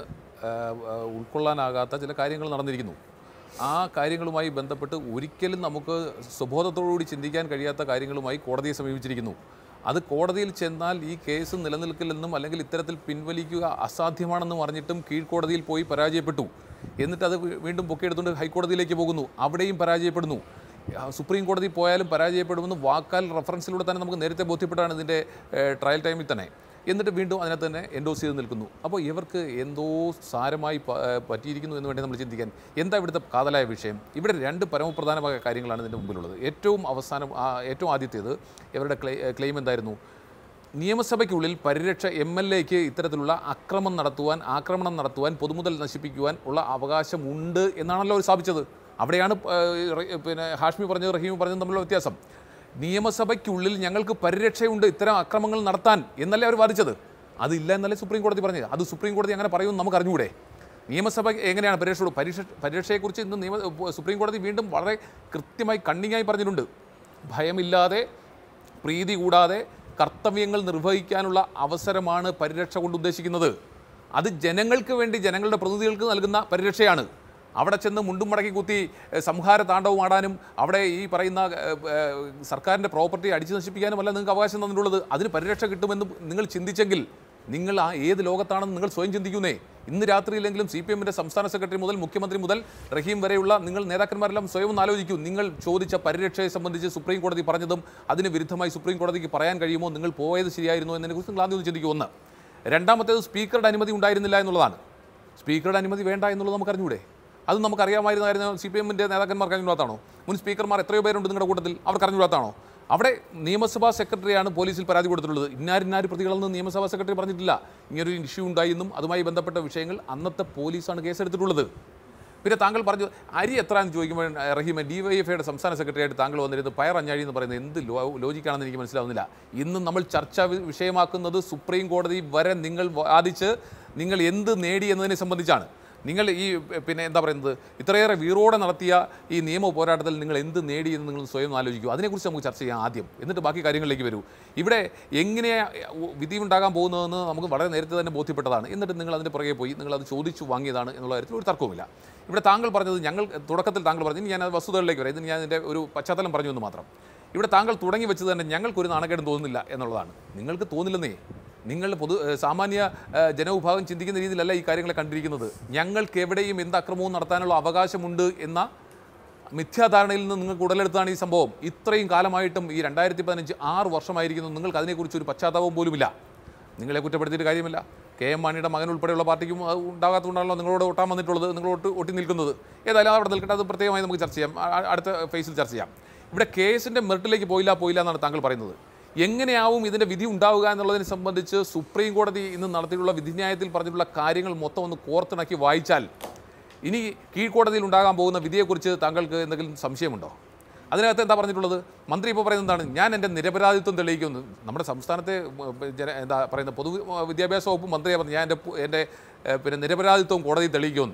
ഉൾക്കൊള്ളാനാകാത്ത ചില കാര്യങ്ങൾ നടന്നിരിക്കുന്നു. ആ കാര്യങ്ങളുമായി ബന്ധപ്പെട്ട് ഒരിക്കലും നമുക്ക് സ്വബോധത്തോടുകൂടി ചിന്തിക്കാൻ കഴിയാത്ത കാര്യങ്ങളുമായി കോടതിയെ സമീപിച്ചിരിക്കുന്നു. അത് കോടതിയിൽ ചെന്നാൽ ഈ കേസ് നിലനിൽക്കില്ലെന്നും അല്ലെങ്കിൽ ഇത്തരത്തിൽ പിൻവലിക്കുക അസാധ്യമാണെന്നും അറിഞ്ഞിട്ടും കീഴ്ക്കോടതിയിൽ പോയി പരാജയപ്പെട്ടു. എന്നിട്ട് അത് വീണ്ടും പൊക്കിയെടുത്തുകൊണ്ട് ഹൈക്കോടതിയിലേക്ക് പോകുന്നു, അവിടെയും പരാജയപ്പെടുന്നു. സുപ്രീം കോടതി പോയാലും പരാജയപ്പെടുമെന്ന് വാക്കാൽ റെഫറൻസിലൂടെ തന്നെ നമുക്ക് നേരത്തെ ബോധ്യപ്പെട്ടാണ് ഇതിൻ്റെ ട്രയൽ ടൈമിൽ തന്നെ. എന്നിട്ട് വീണ്ടും അതിനകത്ത് തന്നെ എൻഡോസ് ചെയ്ത് നിൽക്കുന്നു. അപ്പോൾ ഇവർക്ക് എന്തോ സാരമായി പറ്റിയിരിക്കുന്നു എന്ന് വേണ്ടി നമ്മൾ ചിന്തിക്കാൻ. എന്താ ഇവിടുത്തെ കാതലായ വിഷയം? ഇവിടെ രണ്ട് പരമപ്രധാനമായ കാര്യങ്ങളാണ് ഇതിൻ്റെ മുമ്പിലുള്ളത്. ഏറ്റവും അവസാനം ഏറ്റവും ആദ്യത്തേത് ഇവരുടെ ക്ലെയി ക്ലെയിം എന്തായിരുന്നു? നിയമസഭയ്ക്കുള്ളിൽ പരിരക്ഷ എം എൽ എക്ക് ഇത്തരത്തിലുള്ള അക്രമം നടത്തുവാൻ ആക്രമണം നടത്തുവാൻ പൊതുമുതൽ നശിപ്പിക്കുവാൻ ഉള്ള അവകാശമുണ്ട് എന്നാണല്ലോ അവർ സ്ഥാപിച്ചത്. അവിടെയാണ് പിന്നെ ഹാഷ്മി പറഞ്ഞത് റഹീം പറഞ്ഞത് തമ്മിലുള്ള വ്യത്യാസം. നിയമസഭയ്ക്കുള്ളിൽ ഞങ്ങൾക്ക് പരിരക്ഷയുണ്ട് ഇത്തരം അക്രമങ്ങൾ നടത്താൻ എന്നല്ലേ അവർ വാദിച്ചത്. അതില്ല എന്നല്ലേ സുപ്രീം കോടതി പറഞ്ഞത്. അത് സുപ്രീം കോടതി അങ്ങനെ പറയുമെന്ന് നമുക്ക് അറിഞ്ഞുകൂടെ? നിയമസഭ എങ്ങനെയാണ് പരിരക്ഷയോട് പരിരക്ഷ പരിരക്ഷയെക്കുറിച്ച് ഇന്ന് നിയമ സുപ്രീം കോടതി വീണ്ടും വളരെ കൃത്യമായി കണ്ണിങ്ങായി പറഞ്ഞിട്ടുണ്ട്. ഭയമില്ലാതെ പ്രീതി കൂടാതെ കർത്തവ്യങ്ങൾ നിർവഹിക്കാനുള്ള അവസരമാണ് പരിരക്ഷ കൊണ്ട് ഉദ്ദേശിക്കുന്നത്. അത് ജനങ്ങൾക്ക് വേണ്ടി ജനങ്ങളുടെ പ്രതിനിധികൾക്ക് നൽകുന്ന പരിരക്ഷയാണ്. അവിടെ ചെന്ന് മുണ്ടും മടക്കി കുത്തി സംഹാര താണ്ഡവം ആടാനും അവിടെ ഈ പറയുന്ന സർക്കാരിൻ്റെ പ്രോപ്പർട്ടി അടിച്ചു നശിപ്പിക്കാനുമല്ല നിങ്ങൾക്ക് അവകാശം തന്നിട്ടുള്ളത്. അതിന് പരിരക്ഷ കിട്ടുമെന്ന് നിങ്ങൾ ചിന്തിച്ചെങ്കിൽ നിങ്ങൾ ആ ഏത് ലോകത്താണെന്ന് നിങ്ങൾ സ്വയം ചിന്തിക്കുന്നേ. ഇന്ന് രാത്രിയിലെങ്കിലും സി പി എമ്മിൻ്റെ സംസ്ഥാന സെക്രട്ടറി മുതൽ മുഖ്യമന്ത്രി മുതൽ റഹീം വരെയുള്ള നിങ്ങൾ നേതാക്കന്മാരെല്ലാം സ്വയം ഒന്ന് ആലോചിക്കൂ. നിങ്ങൾ ചോദിച്ച പരിരക്ഷയെ സംബന്ധിച്ച് സുപ്രീം കോടതി പറഞ്ഞതും അതിന് വിരുദ്ധമായി സുപ്രീം കോടതിക്ക് പറയാൻ കഴിയുമോ? നിങ്ങൾ പോയത് ശരിയായിരുന്നു എന്നതിനെക്കുറിച്ച് നിങ്ങൾ ആദ്യം ഒന്ന് ചിന്തിക്കൂ. ഒന്ന്. രണ്ടാമത്തേത് സ്പീക്കറുടെ അനുമതി ഉണ്ടായിരുന്നില്ല എന്നുള്ളതാണ്. സ്പീക്കറുടെ അനുമതി വേണ്ട എന്നുള്ളത് നമുക്കറിഞ്ഞൂടെ? അത് നമുക്കറിയാമായിരുന്നായിരുന്നു. സി പി എമ്മിൻ്റെ നേതാക്കന്മാർക്ക് അറിഞ്ഞുകൂടാത്താണോ? മുൻ സ്പീക്കർമാർ എത്രയോ പേരുണ്ട് നിങ്ങളുടെ കൂട്ടത്തിൽ, അവർക്ക് അറിഞ്ഞുകൂടാത്താണോ? അവിടെ നിയമസഭാ സെക്രട്ടറിയാണ് പോലീസിൽ പരാതി കൊടുത്തിട്ടുള്ളത്. ഇന്നാരിന്നാര് പ്രതികളെന്ന് നിയമസഭാ സെക്രട്ടറി പറഞ്ഞിട്ടില്ല. ഇങ്ങനൊരു ഇഷ്യൂ ഉണ്ടായെന്നും അതുമായി ബന്ധപ്പെട്ട വിഷയങ്ങൾ അന്നത്തെ പോലീസാണ് കേസെടുത്തിട്ടുള്ളത്. പിന്നെ താങ്കൾ പറഞ്ഞു അരി എത്രയാണെന്ന് ചോദിക്കുമ്പോൾ റഹീമെ ഡി വൈ എഫ് ഐയുടെ സംസ്ഥാന സെക്രട്ടറിയായിട്ട് താങ്കൾ വന്നിരുന്നത് പയർ അഞ്ഞാഴി എന്ന് പറയുന്നത് എന്ത് ലോ ലോജിക്കാണെന്ന് എനിക്ക് മനസ്സിലാവുന്നില്ല. ഇന്നും നമ്മൾ ചർച്ചാ വിഷയമാക്കുന്നത് സുപ്രീം കോടതി വരെ നിങ്ങൾ വാദിച്ച് നിങ്ങൾ എന്ത് നേടി എന്നതിനെ സംബന്ധിച്ചാണ്. നിങ്ങൾ ഈ പിന്നെ എന്താ പറയുന്നത് ഇത്രയേറെ വീറോടെ നടത്തിയ ഈ നിയമ പോരാട്ടത്തിൽ നിങ്ങൾ എന്ത് നേടി എന്ന് നിങ്ങൾ സ്വയം ആലോചിക്കൂ. അതിനെക്കുറിച്ച് നമുക്ക് ചർച്ച ചെയ്യാം ആദ്യം, എന്നിട്ട് ബാക്കി കാര്യങ്ങളിലേക്ക് വരൂ. ഇവിടെ എങ്ങനെയാണ് വിധി ഉണ്ടാകാൻ പോകുന്നതെന്ന് നമുക്ക് വളരെ നേരത്തെ തന്നെ ബോധ്യപ്പെട്ടതാണ്. എന്നിട്ട് നിങ്ങൾ അതിൻ്റെ പുറകെ പോയി നിങ്ങളത് ചോദിച്ചു വാങ്ങിയതാണ് എന്നുള്ള കാര്യത്തിൽ ഒരു തർക്കവുമില്ല. ഇവിടെ താങ്കൾ പറഞ്ഞത് ഞങ്ങൾ തുടക്കത്തിൽ താങ്കൾ പറഞ്ഞു, ഇനി ഞാൻ അത് വസ്തുതകളിലേക്ക് വരാം, ഇതിന് ഞാൻ ഇതിൻ്റെ ഒരു പശ്ചാത്തലം പറഞ്ഞു എന്ന് മാത്രം. ഇവിടെ താങ്കൾ തുടങ്ങി വെച്ചത് തന്നെ ഞങ്ങൾക്കൊരു നാണക്കേടും തോന്നുന്നില്ല എന്നുള്ളതാണ്. നിങ്ങൾക്ക് തോന്നില്ലെന്നേ. നിങ്ങൾ പൊതു സാമാന്യ ജനവിഭാഗം ചിന്തിക്കുന്ന രീതിയിലല്ല ഈ കാര്യങ്ങളെ കണ്ടിരിക്കുന്നത്. ഞങ്ങൾക്ക് എവിടെയും എന്ത് അക്രമവും നടത്താനുള്ള അവകാശമുണ്ട് എന്ന മിഥ്യാധാരണയിൽ നിന്ന് നിങ്ങൾക്ക് ഉടലെടുത്താണ് ഈ സംഭവം. ഇത്രയും കാലമായിട്ടും ഈ രണ്ടായിരത്തി പതിനഞ്ച് ആറ് വർഷമായിരിക്കുന്നു നിങ്ങൾക്ക് അതിനെക്കുറിച്ച് ഒരു പശ്ചാത്താപവും പോലുമില്ല. നിങ്ങളെ കുറ്റപ്പെടുത്തിയിട്ട് കാര്യമില്ല. കെ എം മാണിയുടെ മകൻ ഉൾപ്പെടെയുള്ള പാർട്ടിക്കും ഉണ്ടാകാത്തതുകൊണ്ടാണല്ലോ നിങ്ങളോട് ഒട്ടാൻ വന്നിട്ടുള്ളത്, നിങ്ങളോട്ട് ഒട്ടി നിൽക്കുന്നത്. ഏതായാലും അവിടെ നിൽക്കട്ടെ, അത് പ്രത്യേകമായി നമുക്ക് ചർച്ച ചെയ്യാം, അടുത്ത ഫേസിൽ ചർച്ച ചെയ്യാം. ഇവിടെ കേസിൻ്റെ മെറിറ്റിലേക്ക് പോയില്ല പോയില്ല എന്നാണ് താങ്കൾ പറയുന്നത്. എങ്ങനെയാവും ഇതിൻ്റെ വിധി ഉണ്ടാവുക എന്നുള്ളതിനെ സംബന്ധിച്ച് സുപ്രീം കോടതി ഇന്ന് നടത്തിയിട്ടുള്ള വിധിന്യായത്തിൽ പറഞ്ഞിട്ടുള്ള കാര്യങ്ങൾ മൊത്തം ഒന്ന് കോർത്തിണക്കി വായിച്ചാൽ ഇനി കീഴ്ക്കോടതിയിൽ ഉണ്ടാകാൻ പോകുന്ന വിധിയെക്കുറിച്ച് താങ്കൾക്ക് എന്തെങ്കിലും സംശയമുണ്ടോ? അതിനകത്ത് എന്താ പറഞ്ഞിട്ടുള്ളത്? മന്ത്രി ഇപ്പോൾ പറയുന്നത് എന്താണ്? ഞാൻ എൻ്റെ നിരപരാധിത്വം തെളിയിക്കുന്നു. നമ്മുടെ സംസ്ഥാനത്തെ ജന എന്താ പറയുന്നത് പൊതു വിദ്യാഭ്യാസ വകുപ്പ് മന്ത്രിയെ പറഞ്ഞു ഞാൻ എൻ്റെ എൻ്റെ പിന്നെ നിരപരാധിത്വം കോടതി തെളിയിക്കുമെന്ന്.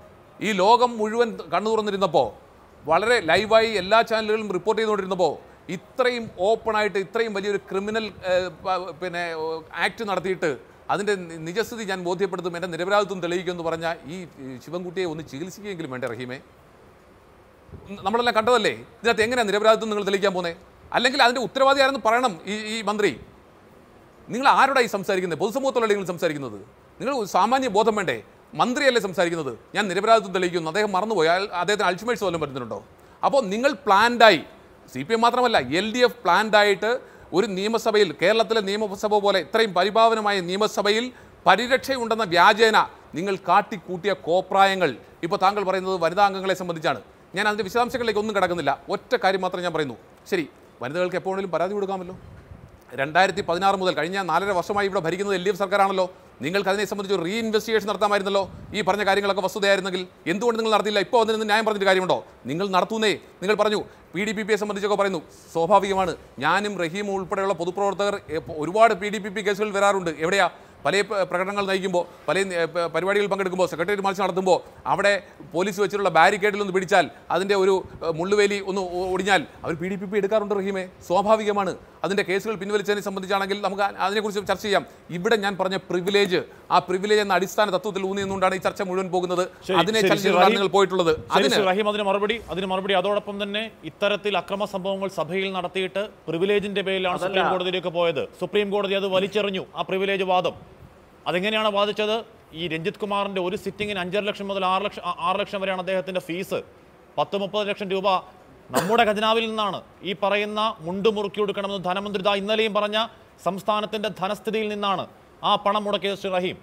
ഈ ലോകം മുഴുവൻ കണ്ണു തുറന്നിരുന്നപ്പോൾ, വളരെ ലൈവായി എല്ലാ ചാനലുകളും റിപ്പോർട്ട് ചെയ്തുകൊണ്ടിരുന്നപ്പോൾ, ഇത്രയും ഓപ്പണായിട്ട് ഇത്രയും വലിയൊരു ക്രിമിനൽ പിന്നെ ആക്ട് നടത്തിയിട്ട് അതിൻ്റെ നിജസ്ഥിതി ഞാൻ ബോധ്യപ്പെടുത്തും, എൻ്റെ നിരപരാധിത്വം തെളിയിക്കുമെന്ന് പറഞ്ഞാൽ ഈ ശിവൻകുട്ടിയെ ഒന്ന് ചികിത്സിക്കുകയെങ്കിലും വേണ്ടേ റഹീമേ? നമ്മളെല്ലാം കണ്ടതല്ലേ? ഇതിനകത്ത് എങ്ങനെയാണ് നിരപരാധിത്വം നിങ്ങൾ തെളിയിക്കാൻ പോകുന്നത്? അല്ലെങ്കിൽ അതിൻ്റെ ഉത്തരവാദി ആരെന്ന് പറയണം ഈ ഈ മന്ത്രി. നിങ്ങൾ ആരോടായി സംസാരിക്കുന്നത്? പൊതുസമൂഹത്തോടെ നിങ്ങൾ സംസാരിക്കുന്നത്? നിങ്ങൾ സാമാന്യ ബോധം വേണ്ടേ? മന്ത്രിയല്ലേ സംസാരിക്കുന്നത്? ഞാൻ നിരപരാധിത്വം തെളിയിക്കുന്നു, അദ്ദേഹം മറന്നുപോയി, അയാൾ അദ്ദേഹത്തിന് അൾഷിമേഴ്സ് വല്ലതും പറ്റുന്നുണ്ടോ? അപ്പോൾ നിങ്ങൾ പ്ലാൻഡായി, സി പി എം മാത്രമല്ല എൽ ഡി എഫ് പ്ലാൻഡായിട്ട് ഒരു നിയമസഭയിൽ, കേരളത്തിലെ നിയമസഭ പോലെ ഇത്രയും പരിപാവനമായ നിയമസഭയിൽ പരിരക്ഷയുണ്ടെന്ന വ്യാജേന നിങ്ങൾ കാട്ടിക്കൂട്ടിയ കോപ്രായങ്ങൾ. ഇപ്പോൾ താങ്കൾ പറയുന്നത് വനിതാ അംഗങ്ങളെ സംബന്ധിച്ചാണ്. ഞാൻ അതിൻ്റെ വിശദാംശങ്ങളിലേക്ക് ഒന്നും കിടക്കുന്നില്ല. ഒറ്റ കാര്യം മാത്രം ഞാൻ പറയുന്നു. ശരി, വനിതകൾക്ക് എപ്പോഴെങ്കിലും പരാതി കൊടുക്കാമല്ലോ. രണ്ടായിരത്തി പതിനാറ് മുതൽ കഴിഞ്ഞ നാലര വർഷമായി ഇവിടെ ഭരിക്കുന്നത് എൽ ഡി എഫ് സർക്കാരാണല്ലോ. നിങ്ങൾക്ക് അതിനെ സംബന്ധിച്ച് റീ ഇൻവെസ്റ്റിഗേഷൻ നടത്താമായിരുന്നല്ലോ. ഈ പറഞ്ഞ കാര്യങ്ങളൊക്കെ വസ്തുതയായിരുന്നെങ്കിൽ എന്തുകൊണ്ട് നിങ്ങൾ നടത്തിയില്ല? ഇപ്പോൾ അതിന് ന്യായം പറഞ്ഞിട്ട് കാര്യമുണ്ടോ? നിങ്ങൾ നടത്തുന്നേ. നിങ്ങൾ പറഞ്ഞു പി ഡി പി പിയെ സംബന്ധിച്ചൊക്കെ പറയുന്നു. സ്വാഭാവികമാണ്. ഞാനും റഹീമും ഉൾപ്പെടെയുള്ള പൊതുപ്രവർത്തകർ ഒരുപാട് പി ഡി പി പി കേസുകൾ വരാറുണ്ട്. എവിടെയാ? പല പ്രകടനങ്ങൾ നയിക്കുമ്പോൾ, പല പരിപാടികൾ പങ്കെടുക്കുമ്പോൾ, സെക്രട്ടേറിയറ്റ് മാർച്ച് നടത്തുമ്പോൾ അവിടെ പോലീസ് വെച്ചിട്ടുള്ള ബാരിക്കേഡിലൊന്ന് പിടിച്ചാൽ, അതിൻ്റെ ഒരു മുള്ളുവേലി ഒന്ന് ഒടിഞ്ഞാൽ അവർ പി ഡി പി പി എടുക്കാറുണ്ട് റഹീമെ. സ്വാഭാവികമാണ്. അതിൻ്റെ കേസുകൾ പിൻവലിച്ചതിനെ സംബന്ധിച്ചാണെങ്കിൽ നമുക്ക് അതിനെക്കുറിച്ച് ചർച്ച ചെയ്യാം. ഇവിടെ ഞാൻ പറഞ്ഞ പ്രിവിലേജ്, ആ പ്രിവിലേജ് എന്ന അടിസ്ഥാന തത്വത്തിൽ ഊന്നി നിന്നുകൊണ്ടാണ് ഈ ചർച്ച മുഴുവൻ പോകുന്നത്. അതിനെ നിങ്ങൾ പോയിട്ടുള്ളത്. റഹീം അതിന് മറുപടി അതിന് മറുപടി അതോടൊപ്പം തന്നെ ഇത്തരത്തിൽ അക്രമ സംഭവങ്ങൾ സഭയിൽ നടത്തിയിട്ട് പ്രിവിലേജിന്റെ പേരിലാണ് സുപ്രീം കോടതിയിലേക്ക് പോയത്. സുപ്രീം കോടതി അത് വലിച്ചെറിഞ്ഞു, ആ പ്രിവിലേജ് വാദം. അതെങ്ങനെയാണ് വാദിച്ചത്? ഈ രഞ്ജിത് കുമാറിന്റെ ഒരു സിറ്റിങ്ങിന് അഞ്ചര ലക്ഷം മുതൽ ആറ് ലക്ഷം ആറ് ലക്ഷം വരെയാണ് അദ്ദേഹത്തിന്റെ ഫീസ്. പത്ത് മുപ്പത് ലക്ഷം രൂപ നമ്മുടെ ഖജനാവിൽ നിന്നാണ്. ഈ പറയുന്ന മുണ്ട് മുറുക്കി കൊടുക്കണമെന്ന് ധനമന്ത്രി ദാ ഇന്നലെയും പറഞ്ഞ സംസ്ഥാനത്തിന്റെ ധനസ്ഥിതിയിൽ നിന്നാണ് ആ പണം മുടക്കിയത്. ശ്രീ റഹീം,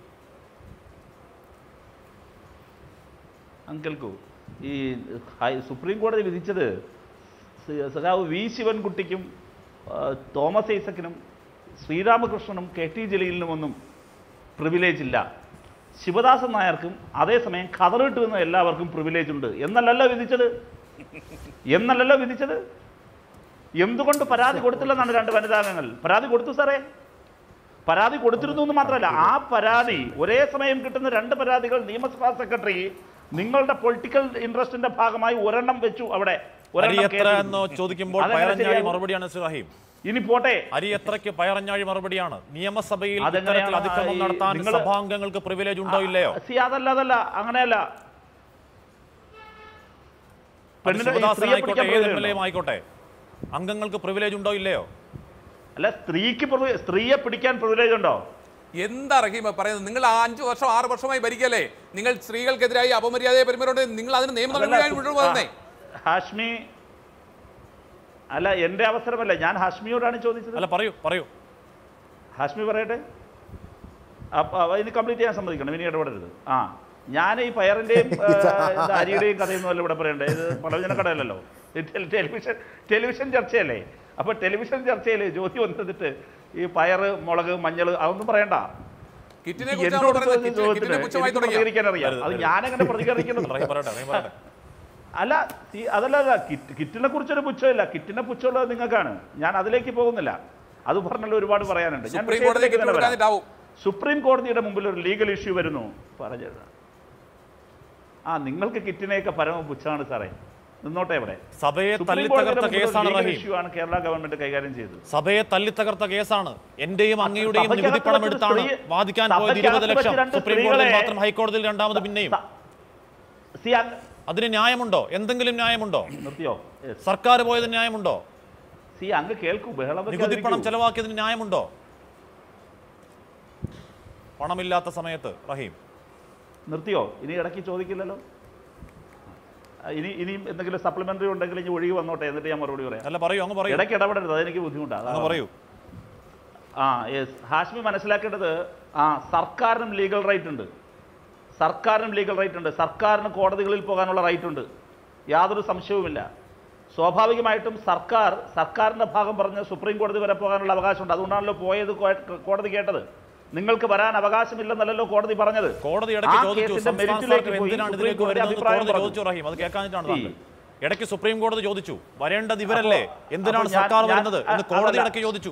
അങ്കിൾക്കു ഈ സുപ്രീം കോടതി വിധിച്ചത് സഖാവ് വി ശിവൻകുട്ടിക്കും തോമസ് ഐസക്കിനും ശ്രീരാമകൃഷ്ണനും കെ ടി ജലീലിനുമൊന്നും പ്രിവിലേജ് ഇല്ല. ശിവദാസൻ നായർക്കും അതേസമയം ഖദറിട്ട് വന്ന എല്ലാവർക്കും പ്രിവിലേജ് ഉണ്ട് എന്നല്ലല്ലോ വിധിച്ചത് എന്നല്ലല്ലോ വിധിച്ചത് എന്തുകൊണ്ട് പരാതി കൊടുത്തില്ലെന്നാണ് രണ്ട് വനിതാംഗങ്ങൾ. പരാതി കൊടുത്തു സാറേ, പരാതി കൊടുത്തിരുന്നു എന്ന് മാത്രമല്ല, ആ പരാതി ഒരേ സമയം കിട്ടുന്ന രണ്ട് പരാതികൾ നിയമസഭാ സെക്രട്ടറി നിങ്ങളുടെ പൊളിറ്റിക്കൽ ഇൻട്രസ്റ്റിന്റെ ഭാഗമായി ഒരെണ്ണം വെച്ചു. അവിടെ ചോദിക്കുമ്പോൾ മറുപടിയാണ് ശ്രീ റഹീം. ഇനി പോട്ടെ, അരി എത്രയ്ക്ക് പയറഞ്ഞാഴി മറുപടിയാണ്. നിയമസഭയിൽ അതിക്രമം നടത്താൻ സഭാംഗങ്ങൾക്ക് പ്രിവിലേജ് ഉണ്ടോ ഇല്ലയോ? സി അതല്ല അതല്ല അങ്ങനെയല്ല. ആയിക്കോട്ടെ, അംഗങ്ങൾക്ക് പ്രിവിലേജ് ഉണ്ടോ ഇല്ലയോ? അല്ല, സ്ത്രീക്ക് സ്ത്രീയെ പിടിക്കാൻ പ്രിവിലേജ് ഉണ്ടോ? എന്താ റഹീമ പറയുന്നത്? നിങ്ങൾ അഞ്ചു വർഷം ആറ് വർഷമായി ഭരിക്കല്ലേ? നിങ്ങൾ സ്ത്രീകൾക്കെതിരായി അപമര്യാദയെ പെരുമാറുണ്ട്. നിങ്ങൾ അതിന് നിയമ നടപടിയായി മുഴുവൻ ഹാഷ്മി അല്ല, എന്റെ അവസരമല്ല, ഞാൻ ഹാഷ്മിയോടാണ് ചോദിച്ചത്. അല്ല, പറയൂ പറയൂ ഹാഷ്മി പറയട്ടെ. ഇനി കംപ്ലീറ്റ് ചെയ്യാൻ സമ്മതിക്കണം, ഇനി ഇടപെടരുത്. ആ ഞാൻ ഈ പയറിന്റെയും അരിയുടെയും കഥയൊന്നും അല്ല ഇവിടെ പറയണ്ടേ. ഇത് പലവ്യഞ്ജന കടയല്ലല്ലോ, ടെലിവിഷൻ ടെലിവിഷൻ ചർച്ചയല്ലേ. അപ്പൊ ടെലിവിഷൻ ചർച്ചയിൽ ജ്യോതി വന്നിട്ട് ഈ പയറ്, മുളക്, മഞ്ഞൾ അതൊന്നും പറയണ്ട. പ്രതികരിക്കാൻ അറിയാം. അത് ഞാനെങ്ങനെ പ്രതികരിക്കുന്നത്? അല്ല, അതല്ല, കിറ്റ് കിറ്റിനെ കുറിച്ചൊരു പുച്ഛമില്ല. കിറ്റിനെ പുച്ഛമുള്ളത് നിങ്ങൾക്കാണ്. ഞാൻ അതിലേക്ക് പോകുന്നില്ല. അത് പറഞ്ഞല്ലോ ഒരുപാട് പറയാനുണ്ട്. ഞാൻ സുപ്രീം കോടതിയുടെ മുമ്പിൽ ഒരു ലീഗൽ ഇഷ്യൂ വരുന്നു പറഞ്ഞത്. ആ നിങ്ങൾക്ക് കിറ്റിനെയൊക്കെ പരമ പുച്ഛമാണ് സാറേ. നിന്നോട്ടെ. ഇവിടെ സഭയെ തല്ലിത്തകർത്ത കേസാണ് ഇഷ്യൂ ആണ് കേരള ഗവൺമെന്റ് കൈകാര്യം ചെയ്തത്. സഭയെ തല്ലിത്തകർത്ത കേസാണ്. എന്റെയും അങ്ങയുടെയും നികുതി പണം എടുത്താണ് വാദിക്കാൻ പോയത്. ഇരുപത് ലക്ഷം സുപ്രീം കോടതിയിൽ മാത്രം, ഹൈക്കോടതിയിൽ രണ്ടാമത് പിന്നെയും. അതിന് ന്യായമുണ്ടോ? എന്തെങ്കിലും ന്യായമുണ്ടോ? നിർത്തിയോ? സർക്കാർ പോയത് ന്യായമുണ്ടോ? സി അങ്ങ് കേൾക്കൂ, ബഹളം. നികുതി പണം ചെലവാക്കിയതിന് ന്യായമുണ്ടോ? പണമില്ലാത്ത സമയത്ത്. റഹീം, നിർത്തിയോ? ഇനി ഇടയ്ക്ക് ചോദിക്കില്ലല്ലോ. ഇനി ഇനിയും എന്തെങ്കിലും സപ്ലിമെന്ററി ഉണ്ടെങ്കിൽ ഇനി ഒഴുകി വന്നോട്ടെ, എന്നിട്ട് ഞാൻ മറുപടി പറയാം. അല്ല, പറയൂ, അങ്ങ് പറയൂ. ഇടയ്ക്ക് ഇടപെടരുത്, അതെനിക്ക് ബുദ്ധിമുട്ടാണ്. പറയൂ. ആ യെസ്, ഹാഷ്മി മനസ്സിലാക്കേണ്ടത്, ആ സർക്കാരിനും ലീഗൽ റൈറ്റ് ഉണ്ട്. സർക്കാരിനും ലീഗൽ റൈറ്റ് ഉണ്ട്. സർക്കാരിന് കോടതികളിൽ പോകാനുള്ള റൈറ്റ് ഉണ്ട്, യാതൊരു സംശയവുമില്ല. സ്വാഭാവികമായിട്ടും സർക്കാർ സർക്കാരിൻ്റെ ഭാഗം പറഞ്ഞ് സുപ്രീം കോടതി വരെ പോകാനുള്ള അവകാശമുണ്ട്. അതുകൊണ്ടാണല്ലോ പോയത് കോടതി കേട്ടത്. നിങ്ങൾക്ക് വരാൻ അവകാശമില്ലെന്നല്ലോ കോടതി പറഞ്ഞത്. ഇടയ്ക്ക് സുപ്രീം കോടതി ചോദിച്ചു, വരേണ്ടത് ഇവരല്ലേ, എന്തിനാണ് സർക്കാർ വരുന്നത് എന്ന് കോടതി ഇടയ്ക്ക് ചോദിച്ചു.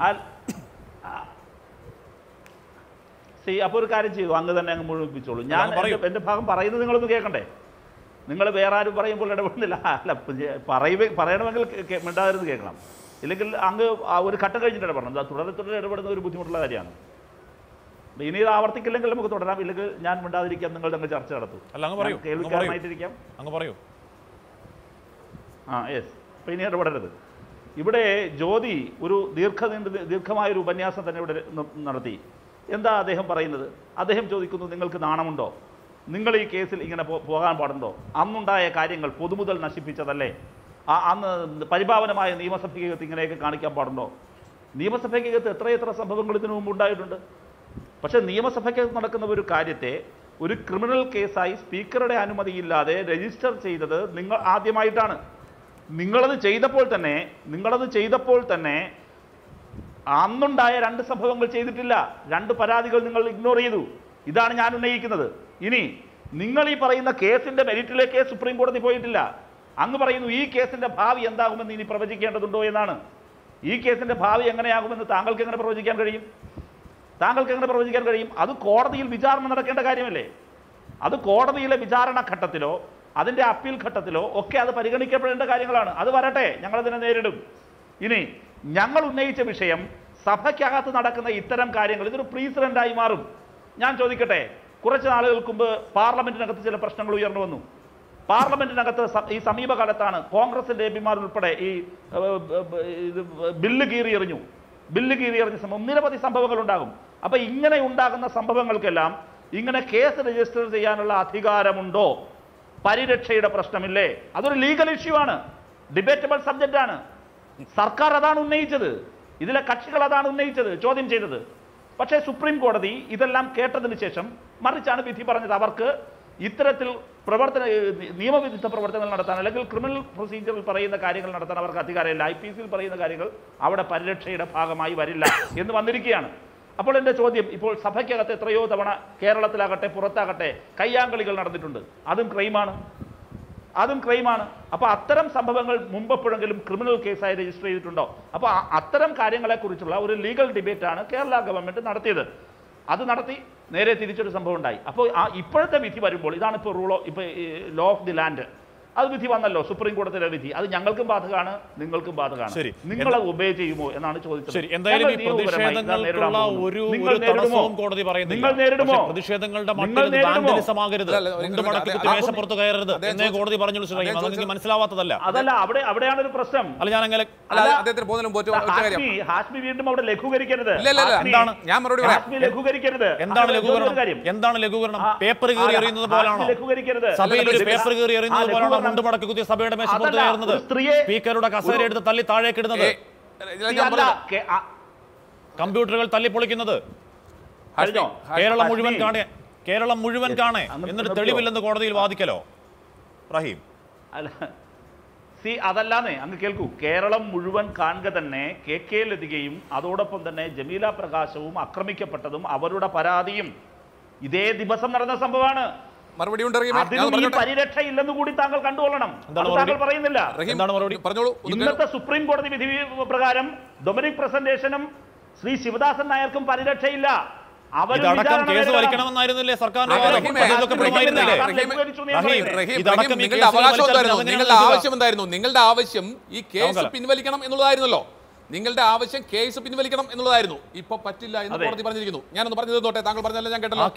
സി അപ്പോൾ ഒരു കാര്യം ചെയ്തു, അങ്ങ് തന്നെ അങ്ങ് മുഴുമിപ്പിച്ചോളൂ. ഞാൻ എൻ്റെ ഭാഗം പറയുന്നത് നിങ്ങളൊന്ന് കേൾക്കണ്ടേ? നിങ്ങൾ വേറെ ആരും പറയുമ്പോൾ ഇടപെടുന്നില്ല. അല്ല, പറയുക പറയണമെങ്കിൽ മിണ്ടാതിരുന്ന് കേൾക്കണം. ഇല്ലെങ്കിൽ അങ്ങ് ഒരു ഘട്ടം കഴിഞ്ഞിട്ട് ഇടപെടണം. തുടരെ തുടരെ ഇടപെടുന്ന ഒരു ബുദ്ധിമുട്ടുള്ള കാര്യമാണ്. ഇനി ഇത് ആവർത്തിക്കില്ലെങ്കിൽ നമുക്ക് തുടരാം, ഇല്ലെങ്കിൽ ഞാൻ മിണ്ടാതിരിക്കാം, നിങ്ങൾ തമ്മിൽ ചർച്ച നടത്തും. കേൾവിക്കാരനായിട്ടിരിക്കാം. അങ്ങ് പറയൂ. ആ യെസ്, അപ്പോൾ ഇനി ഇടപെടരുത്. ഇവിടെ ജ്യോതി ഒരു ദീർഘ ദീർഘമായൊരു ഉപന്യാസം തന്നെ ഇവിടെ നടത്തി. എന്താ അദ്ദേഹം പറയുന്നത്? അദ്ദേഹം ചോദിക്കുന്നു, നിങ്ങൾക്ക് നാണമുണ്ടോ? നിങ്ങൾ ഈ കേസിൽ ഇങ്ങനെ പോകാൻ പാടുണ്ടോ? അന്നുണ്ടായ കാര്യങ്ങൾ പൊതുമുതൽ നശിപ്പിച്ചതല്ലേ? ആ അന്ന് പരിപാവനമായ നിയമസഭയ്ക്കകത്ത് ഇങ്ങനെയൊക്കെ കാണിക്കാൻ പാടുണ്ടോ? നിയമസഭയ്ക്കകത്ത് എത്രയെത്ര സംഭവങ്ങൾ ഇതിനു മുമ്പ് ഉണ്ടായിട്ടുണ്ട്. പക്ഷേ നിയമസഭയ്ക്കകത്ത് നടക്കുന്ന ഒരു കാര്യത്തെ ഒരു ക്രിമിനൽ കേസായി സ്പീക്കറുടെ അനുമതിയില്ലാതെ രജിസ്റ്റർ ചെയ്തത് നിങ്ങൾ ആദ്യമായിട്ടാണ്. നിങ്ങളത് ചെയ്തപ്പോൾ തന്നെ നിങ്ങളത് ചെയ്തപ്പോൾ തന്നെ അന്നുണ്ടായ രണ്ട് സംഭവങ്ങൾ ചെയ്തിട്ടില്ല. രണ്ട് പരാതികൾ നിങ്ങൾ ഇഗ്നോർ ചെയ്തു. ഇതാണ് ഞാൻ ഉന്നയിക്കുന്നത്. ഇനി നിങ്ങൾ ഈ പറയുന്ന കേസിന്റെ മെരിറ്റിലേക്ക് സുപ്രീം കോടതി പോയിട്ടില്ല. അങ്ങ് പറയുന്നു ഈ കേസിന്റെ ഭാവി എന്താകുമെന്ന് ഇനി പ്രവചിക്കേണ്ടതുണ്ടോ എന്നാണ്. ഈ കേസിന്റെ ഭാവി എങ്ങനെയാകുമെന്ന് താങ്കൾക്ക് എങ്ങനെ പ്രവചിക്കാൻ കഴിയും? താങ്കൾക്ക് എങ്ങനെ പ്രവചിക്കാൻ കഴിയും? അത് കോടതിയിൽ വിചാരണ നടക്കേണ്ട കാര്യമല്ലേ? അത് കോടതിയിലെ വിചാരണ ഘട്ടത്തിലോ അതിൻ്റെ അപ്പീൽ ഘട്ടത്തിലോ ഒക്കെ അത് പരിഗണിക്കപ്പെടേണ്ട കാര്യങ്ങളാണ്. അത് വരട്ടെ, ഞങ്ങളതിനെ നേരിടും. ഇനി ഞങ്ങൾ ഉന്നയിച്ച വിഷയം സഭയ്ക്കകത്ത് നടക്കുന്ന ഇത്തരം കാര്യങ്ങൾ ഇതൊരു പ്രീസിഡന്റായി മാറും. ഞാൻ ചോദിക്കട്ടെ, കുറച്ച് നാളുകൾക്ക് മുമ്പ് പാർലമെന്റിനകത്ത് ചില പ്രശ്നങ്ങൾ ഉയർന്നു വന്നു. പാർലമെന്റിനകത്ത് ഈ സമീപകാലത്താണ് കോൺഗ്രസിന്റെ എം പിമാർ ഉൾപ്പെടെ ഈ ബില്ല് കീറിയെറിഞ്ഞു ബില്ല് കീറിയെറിഞ്ഞ സംഭവം നിരവധി സംഭവങ്ങൾ ഉണ്ടാകും. അപ്പൊ ഇങ്ങനെ ഉണ്ടാകുന്ന സംഭവങ്ങൾക്കെല്ലാം ഇങ്ങനെ കേസ് രജിസ്റ്റർ ചെയ്യാനുള്ള അധികാരമുണ്ടോ? പരിരക്ഷയുടെ പ്രശ്നമില്ലേ? അതൊരു ലീഗൽ ഇഷ്യൂ ആണ്, ഡിബേറ്റബിൾ സബ്ജക്റ്റ് ആണ്. സർക്കാർ അതാണ് ഉന്നയിച്ചത്, ഇതിലെ കക്ഷികൾ അതാണ് ഉന്നയിച്ചത്, ചോദ്യം ചെയ്തത്. പക്ഷേ സുപ്രീം കോടതി ഇതെല്ലാം കേട്ടതിന് ശേഷം മറിച്ചാണ് വിധി പറഞ്ഞത്. അവർക്ക് ഇത്തരത്തിൽ പ്രവർത്തന നിയമവിരുദ്ധ പ്രവർത്തനങ്ങൾ നടത്താൻ അല്ലെങ്കിൽ ക്രിമിനൽ പ്രൊസീജിയറിൽ പറയുന്ന കാര്യങ്ങൾ നടത്താൻ അവർക്ക് അധികാരമില്ല. ഐ പി സിയിൽ പറയുന്ന കാര്യങ്ങൾ അവിടെ പരിരക്ഷയുടെ ഭാഗമായി വരില്ല എന്ന് വന്നിരിക്കുകയാണ്. അപ്പോൾ എൻ്റെ ചോദ്യം, ഇപ്പോൾ സഭയ്ക്കകത്ത് എത്രയോ തവണ കേരളത്തിലാകട്ടെ പുറത്താകട്ടെ കയ്യാങ്കളികൾ നടന്നിട്ടുണ്ട്. അതും ക്രൈമാണ്, അതും ക്രൈമാണ്. അപ്പോൾ അത്തരം സംഭവങ്ങൾ മുമ്പെപ്പോഴെങ്കിലും ക്രിമിനൽ കേസായി രജിസ്റ്റർ ചെയ്തിട്ടുണ്ടോ? അപ്പോൾ അത്തരം കാര്യങ്ങളെക്കുറിച്ചുള്ള ഒരു ലീഗൽ ഡിബേറ്റാണ് കേരള ഗവൺമെൻറ് നടത്തിയത്. അത് നടത്തി നേരെ തിരിച്ചൊരു സംഭവം ഉണ്ടായി. അപ്പോൾ ആ ഇപ്പോഴത്തെ വിധി വരുമ്പോൾ ഇതാണ് ഇപ്പോൾ റൂൾ ഇപ്പോൾ ലോ ഓഫ് ദി ലാൻഡ്, അത് വിധി വന്നല്ലോ, സുപ്രീം കോടതിയുടെ വിധി. അത് ഞങ്ങൾക്കും ബാധകമാണ്, നിങ്ങൾക്കും ബാധകമാണ്. നിങ്ങൾ അത് ഒബേ ചെയ്യുമോ എന്നാണ് ചോദിച്ചത്. എന്തായാലും ഈ പ്രതിഷേധങ്ങൾക്കുള്ള ഒരു തടസ്സവും കോടതി പറയുന്നില്ല. നിങ്ങൾ നേരിടുമോ? പ്രതിഷേധങ്ങളുടെ മട്ടിൽ വാൻഡലിസമാകരുത്, മുണ്ടുമടക്കി കുത്തി മേശപ്പുറത്ത് കയറരുത് എന്നേ കോടതി പറഞ്ഞു. അതെനിക്ക് മനസ്സിലാവാത്തതല്ല. അതല്ല, അവിടെ അവിടെയാണ് ഒരു പ്രശ്നം. അല്ല, ഞാൻ അങ്ങനെ ഹാഷ്മി വീണ്ടും അവിടെ ലഘൂകരിക്കരുത്. എന്താണ് ഞാൻ മറുപടി പറയാം. ലഘൂകരിക്കരുത്. എന്താണ് ലഘൂകരണം? എന്താണ് ലഘൂകരണം? പേപ്പർ കീറി എറിയുന്നത് പോലാണോ? ലഘൂകരിക്കരുത്. സഭയിൽ ഒരു പേപ്പർ കീറി എറിയുന്നത് പോലാണോ മുണ്ട് മടക്കി കുത്തിയ സഭയുടെ മേശപ്പുറത്ത് കയറുന്നത്? സ്പീക്കറുടെ കസേര എടുത്ത് തല്ലി താഴേക്ക് ഇടുന്നത്? കമ്പ്യൂട്ടറുകൾ തല്ലിപ്പൊളിക്കുന്നത്? കേരളം മുഴുവൻ കാണേ കേരളം മുഴുവൻ കാണേ എന്നിട്ട് തെളിവില്ലെന്ന് കോടതിയിൽ വാദിക്കലോ? റഹീം, അല്ല സി അതല്ലാന്നേ, അങ്ങ് കേൾക്കൂ. കേരളം മുഴുവൻ കാണുക തന്നെ കെ കെ ലതികയും അതോടൊപ്പം തന്നെ ജമീല പ്രകാശവും ആക്രമിക്കപ്പെട്ടതും അവരുടെ പരാതിയും ഇതേ ദിവസം നടന്ന സംഭവമാണ്. മറുപടി പരിരക്ഷ ഇല്ലെന്ന് കൂടി താങ്കൾ കണ്ടുകൊള്ളണം. താങ്കൾ പറയുന്നില്ല. ഇന്നത്തെ സുപ്രീം കോടതി വിധി പ്രകാരം ഡൊമിനിക് പ്രസന്റേഷനും ശ്രീ ശിവദാസൻ നായർക്കും പരിരക്ഷയില്ല. നിങ്ങളുടെ ആവശ്യം എന്തായിരുന്നു? നിങ്ങളുടെ ആവശ്യം ഈ കേസ് പിൻവലിക്കണം എന്നുള്ളതായിരുന്നല്ലോ. നിങ്ങളുടെ ആവശ്യം കേസ് പിൻവലിക്കണം എന്നുള്ളതായിരുന്നു. ഇപ്പൊ പറ്റില്ല എന്ന് കോടതി പറഞ്ഞിരിക്കുന്നു. ഞാനൊന്ന് പറഞ്ഞു തന്നോട്ടെ, താങ്കൾ പറഞ്ഞല്ലോ, ഞാൻ കേട്ടല്ലോ.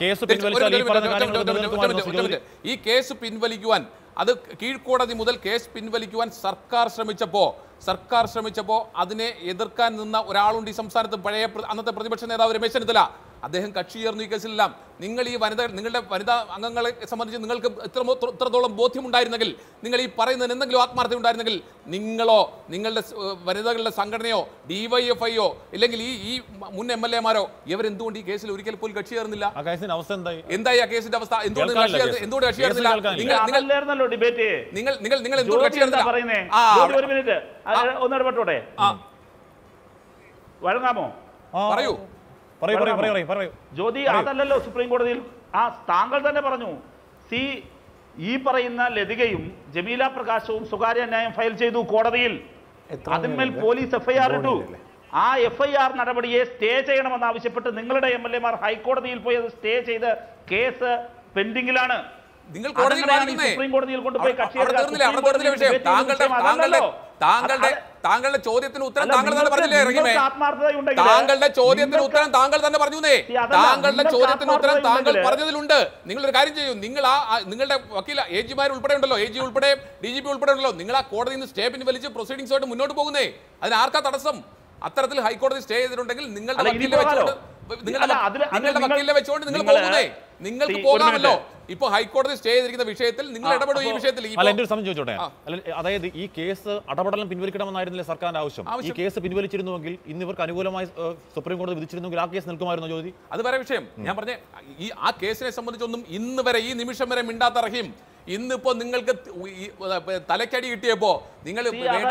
ഈ കേസ് പിൻവലിക്കുവാൻ, അത് കീഴ്ക്കോടതി മുതൽ കേസ് പിൻവലിക്കുവാൻ സർക്കാർ ശ്രമിച്ചപ്പോ സർക്കാർ ശ്രമിച്ചപ്പോ അതിനെ എതിർക്കാൻ നിന്ന ഒരാളുണ്ട് ഈ സംസ്ഥാനത്ത്, പഴയ അന്നത്തെ പ്രതിപക്ഷ നേതാവ് രമേശ് ചെന്നിത്തല. അദ്ദേഹം കക്ഷി ചേർന്നു ഈ കേസിലെല്ലാം. നിങ്ങൾ ഈ വനിത നിങ്ങളുടെ വനിതാ അംഗങ്ങളെ സംബന്ധിച്ച് നിങ്ങൾക്ക് ഇത്രമോ ഇത്രത്തോളം ബോധ്യമുണ്ടായിരുന്നെങ്കിൽ, നിങ്ങൾ ഈ പറയുന്നതിന് എന്തെങ്കിലും ആത്മാർത്ഥത ഉണ്ടായിരുന്നെങ്കിൽ, നിങ്ങളോ നിങ്ങളുടെ വനിതകളുടെ സംഘടനയോ ഡിവൈഎഫ്ഐയോ ഇല്ലെങ്കിൽ ഈ ഈ മുൻ എം എൽ എമാരോ ഇവരെന്തുകൊണ്ട് ഈ കേസിൽ ഒരിക്കൽ പോലും കക്ഷി ചേർന്നില്ല? എന്തായി ആ കേസിന്റെ അവസ്ഥ? എന്തുകൊണ്ട് എന്തുകൊണ്ട് കക്ഷി ചേർന്നില്ല? നിങ്ങൾ നിങ്ങൾ നിങ്ങൾ നിങ്ങൾ എന്തുകൊണ്ട് കക്ഷി ചേർന്നില്ല? ഒന്നിടപെട്ടോടെ വഴങ്ങാമോ? പറയൂ. ജ്യോതി, അതല്ലല്ലോ സുപ്രീം കോടതിയിൽ. ആ താങ്കൾ തന്നെ പറഞ്ഞു, സി ഈ പറയുന്ന ലതികയും ജമീല പ്രകാശവും സ്വകാര്യ ന്യായം ഫയൽ ചെയ്തു കോടതിയിൽ. അതിന്മേൽ പോലീസ് എഫ്ഐആർ ഇട്ടു. ആ എഫ്ഐആർ നടപടിയെ സ്റ്റേ ചെയ്യണമെന്ന് ആവശ്യപ്പെട്ട് നിങ്ങളുടെ എം എൽ എമാർ ഹൈക്കോടതിയിൽ പോയി അത് സ്റ്റേ ചെയ്ത് കേസ് പെൻഡിങ്ങിലാണ്. നിങ്ങൾ കോടതിയിൽ വാദിക്കുന്നേ. സുപ്രീം കോടതിയിൽ കൊണ്ടുപോയി കക്ഷി അവിടെ തീർന്നില്ല, അവിടെ തീർന്നില്ല വിഷയം. താങ്കളുടെ താങ്കളുടെ താങ്കളുടെ താങ്കളുടെ ചോദ്യത്തിന് ഉത്തരം താങ്കൾ തന്നെ പറഞ്ഞില്ലേ റഹീമേ? താങ്കളുടെ ചോദ്യത്തിന് ഉത്തരം താങ്കൾ തന്നെ പറഞ്ഞേ. താങ്കളുടെ ചോദ്യത്തിന് ഉത്തരം താങ്കൾ പറഞ്ഞതിലുണ്ട്. നിങ്ങളൊരു കാര്യം ചെയ്യൂ, നിങ്ങൾ ആ നിങ്ങളുടെ വക്കീൽ എ ജിമാർ ഉൾപ്പെടെ ഉണ്ടല്ലോ, എ ജി ഉൾപ്പെടെ ഡി ജി പി ഉൾപ്പെടെ ഉണ്ടല്ലോ, നിങ്ങൾ ആ കോടതിയിൽ നിന്ന് സ്റ്റേ പിൻവലിച്ച് പ്രൊസീഡിംഗ്സുമായിട്ട് മുന്നോട്ട് പോകുന്നേ. അതിന് ആർക്കാ തടസ്സം? അത്തരത്തിൽ ഹൈക്കോടതി സ്റ്റേ ചെയ്തിട്ടുണ്ടെങ്കിൽ നിങ്ങളുടെ വക്കീലിനെ വെച്ചുകൊണ്ട് നിങ്ങളുടെ വക്കീലിനെ വെച്ചുകൊണ്ട് നിങ്ങൾ പോകുന്നേ. നിങ്ങൾക്ക് പോകാമല്ലോ. ഇപ്പൊ ഹൈക്കോടതി സ്റ്റേ ചെയ്തിരിക്കുന്ന വിഷയത്തിൽ നിങ്ങൾ ഇടപെടും ഈ വിഷയത്തിൽ. എന്റെ ഒരു സമയം ചോദിച്ചോട്ടെ, അതായത് ഈ കേസ് അടപടലം പിൻവലിക്കണമെന്നായിരുന്നില്ല സർക്കാരിന്റെ ആവശ്യം. ഈ കേസ് പിൻവലിച്ചിരുന്നുവെങ്കിൽ ഇന്ന് ഇവർക്ക് അനുകൂലമായി സുപ്രീം കോടതി വിധിച്ചിരുന്നെങ്കിൽ ആ കേസ് നിൽക്കുമായിരുന്നു ജ്യോതി. അത് വേറെ വിഷയം. ഞാൻ പറഞ്ഞ ഈ ആ കേസിനെ സംബന്ധിച്ചൊന്നും ഇന്ന് വരെ ഈ നിമിഷം വരെ മിണ്ടാത്ത റഹീം ഇന്നിപ്പോ നിങ്ങൾക്ക് തലക്കടി കിട്ടിയപ്പോ നിങ്ങൾ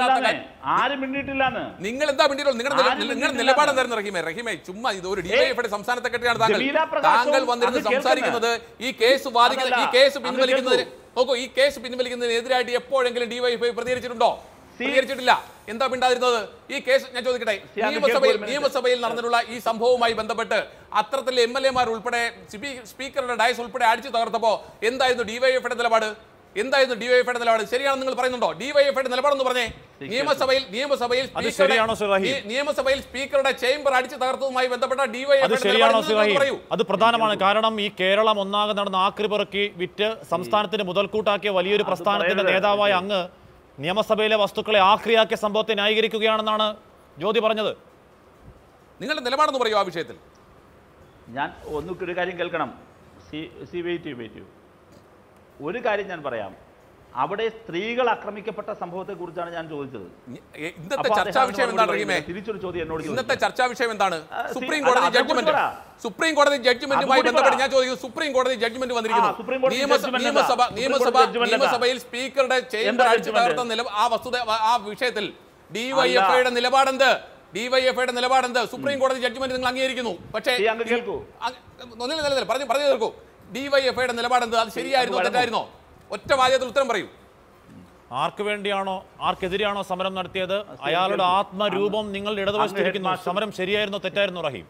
നിങ്ങൾ എന്താ മിണ്ടിയിട്ടുള്ളൂ? നിങ്ങളുടെ നിങ്ങളുടെ നിലപാട് എന്തായിരുന്നു റഹീമേ? റഹീമേ ചുമ്മാ ഇത് ഒരു ഡിവൈഎഫ്ഐയുടെ സംസ്ഥാന സെക്രട്ടറിയാണ് താങ്കൾ. താങ്കൾ വന്നിരുന്ന് സംസാരിക്കുന്നത് ഈ കേസ് വാദിക്കുന്ന ഈ കേസ് പിൻവലിക്കുന്നതിന് നോക്കൂ, ഈ കേസ് പിൻവലിക്കുന്നതിനെതിരായിട്ട് എപ്പോഴെങ്കിലും ഡിവൈഎഫ്ഐ പ്രതികരിച്ചിട്ടുണ്ടോ? പ്രതികരിച്ചിട്ടില്ല. എന്താ മിണ്ടാതിരുന്നത്? ഈ കേസ് ഞാൻ ചോദിക്കട്ടെ, നിയമസഭയിൽ നിയമസഭയിൽ നടന്നിട്ടുള്ള ഈ സംഭവവുമായി ബന്ധപ്പെട്ട് അത്തരത്തിൽ എം എൽ എമാർ ഉൾപ്പെടെ സ്പീക്കറുടെ ഡയസ് ഉൾപ്പെടെ അടിച്ചു തകർത്തപ്പോ എന്തായിരുന്നു ഡിവൈഎഫ്ഐയുടെ നിലപാട്? എന്തായിരുന്നു ഡിവൈഎഫ്ഐയുടെ നിലപാട്? ശരിയാണെന്ന് നിങ്ങൾ പറയുന്നുണ്ടോ? ഡിവൈഎഫ്ഐയുടെ നിലപാടെന്ന് പറഞ്ഞേ. നിയമസഭയിൽ നിയമസഭയിൽ നിയമസഭയിൽ സ്പീക്കറുടെ ചേംബർ അടിച്ചു തകർത്തതുമായി ബന്ധപ്പെട്ട ഡിവൈഎഫ്ഐ അത് പ്രധാനമാണ്. കാരണം ഈ കേരളം ഒന്നാകെ നടന്ന ആക്രി പെറുക്കി വിറ്റ് സംസ്ഥാനത്തിന് മുതൽക്കൂട്ടാക്കിയ വലിയൊരു പ്രസ്ഥാനത്തിന്റെ നേതാവായ അങ്ങ് നിയമസഭയിലെ വസ്തുക്കളെ ആക്രിയാക്കിയ സംഭവത്തെ ന്യായീകരിക്കുകയാണെന്നാണ് ജ്യോതി പറഞ്ഞത്. നിങ്ങളുടെ നിലപാടെന്ന് പറയൂ ആ വിഷയത്തിൽ. ഞാൻ ഒന്നൊരു കാര്യം കേൾക്കണം. സി സി വെയിറ്റ് വെയിറ്റ് ഒരു കാര്യം ഞാൻ പറയാം. അവിടെ സ്ത്രീകൾ ആക്രമിക്കപ്പെട്ട സംഭവത്തെ കുറിച്ചാണ് ഞാൻ ചോദിച്ചത്. ഇന്നത്തെ ചർച്ചാ വിഷയം എന്താണ് റഹീമേ? തിരിച്ചൊരു ചോദ്യം എന്നോട്. ഇന്നത്തെ ചർച്ചാ വിഷയം എന്താണ്? സുപ്രീം കോടതി ജഡ്ജ്മെന്റ് സുപ്രീം കോടതി ജഡ്ജ്മെന്റുമായി ബന്ധപ്പെട്ട് ഞാൻ ചോദിക്കുന്നു. സുപ്രീം കോടതി ജഡ്ജ്മെന്റ് വന്നിരിക്കുന്നു. നിയമസഭ നിയമസഭ നിയമസഭയിൽ സ്പീക്കറുടെ ചേംബർ അടിച്ചു തകർത്ത നില ആ വസ്തുത ആ വിഷയത്തിൽ ഡിവൈഎഫ്ഐയുടെ നിലപാടെന്ത്? ഡിവൈഎഫ്ഐയുടെ നിലപാടെന്ത്? സുപ്രീം കോടതി ജഡ്ജ്മെന്റ് നിങ്ങൾ അംഗീകരിക്കുന്നു. പക്ഷേ പറഞ്ഞു പറഞ്ഞു തീർക്കൂ. ഡിവൈഎഫ്ഐയുടെ നിലപാടെന്ത്? അത് ശരിയായിരുന്നോ തെറ്റായിരുന്നോ? ഒറ്റ വാചകത്തിൽ ഉത്തരം പറയൂ. ആർക്ക് വേണ്ടിയാണോ ആർക്കെതിരെയാണോ സമരം നടത്തിയത് അയാളുടെ ആത്മരൂപം നിങ്ങൾ ഇടതുവശത്തിരിക്കുന്നു. സമരം ശരിയായിരുന്നോ തെറ്റായിരുന്നോ റഹീം?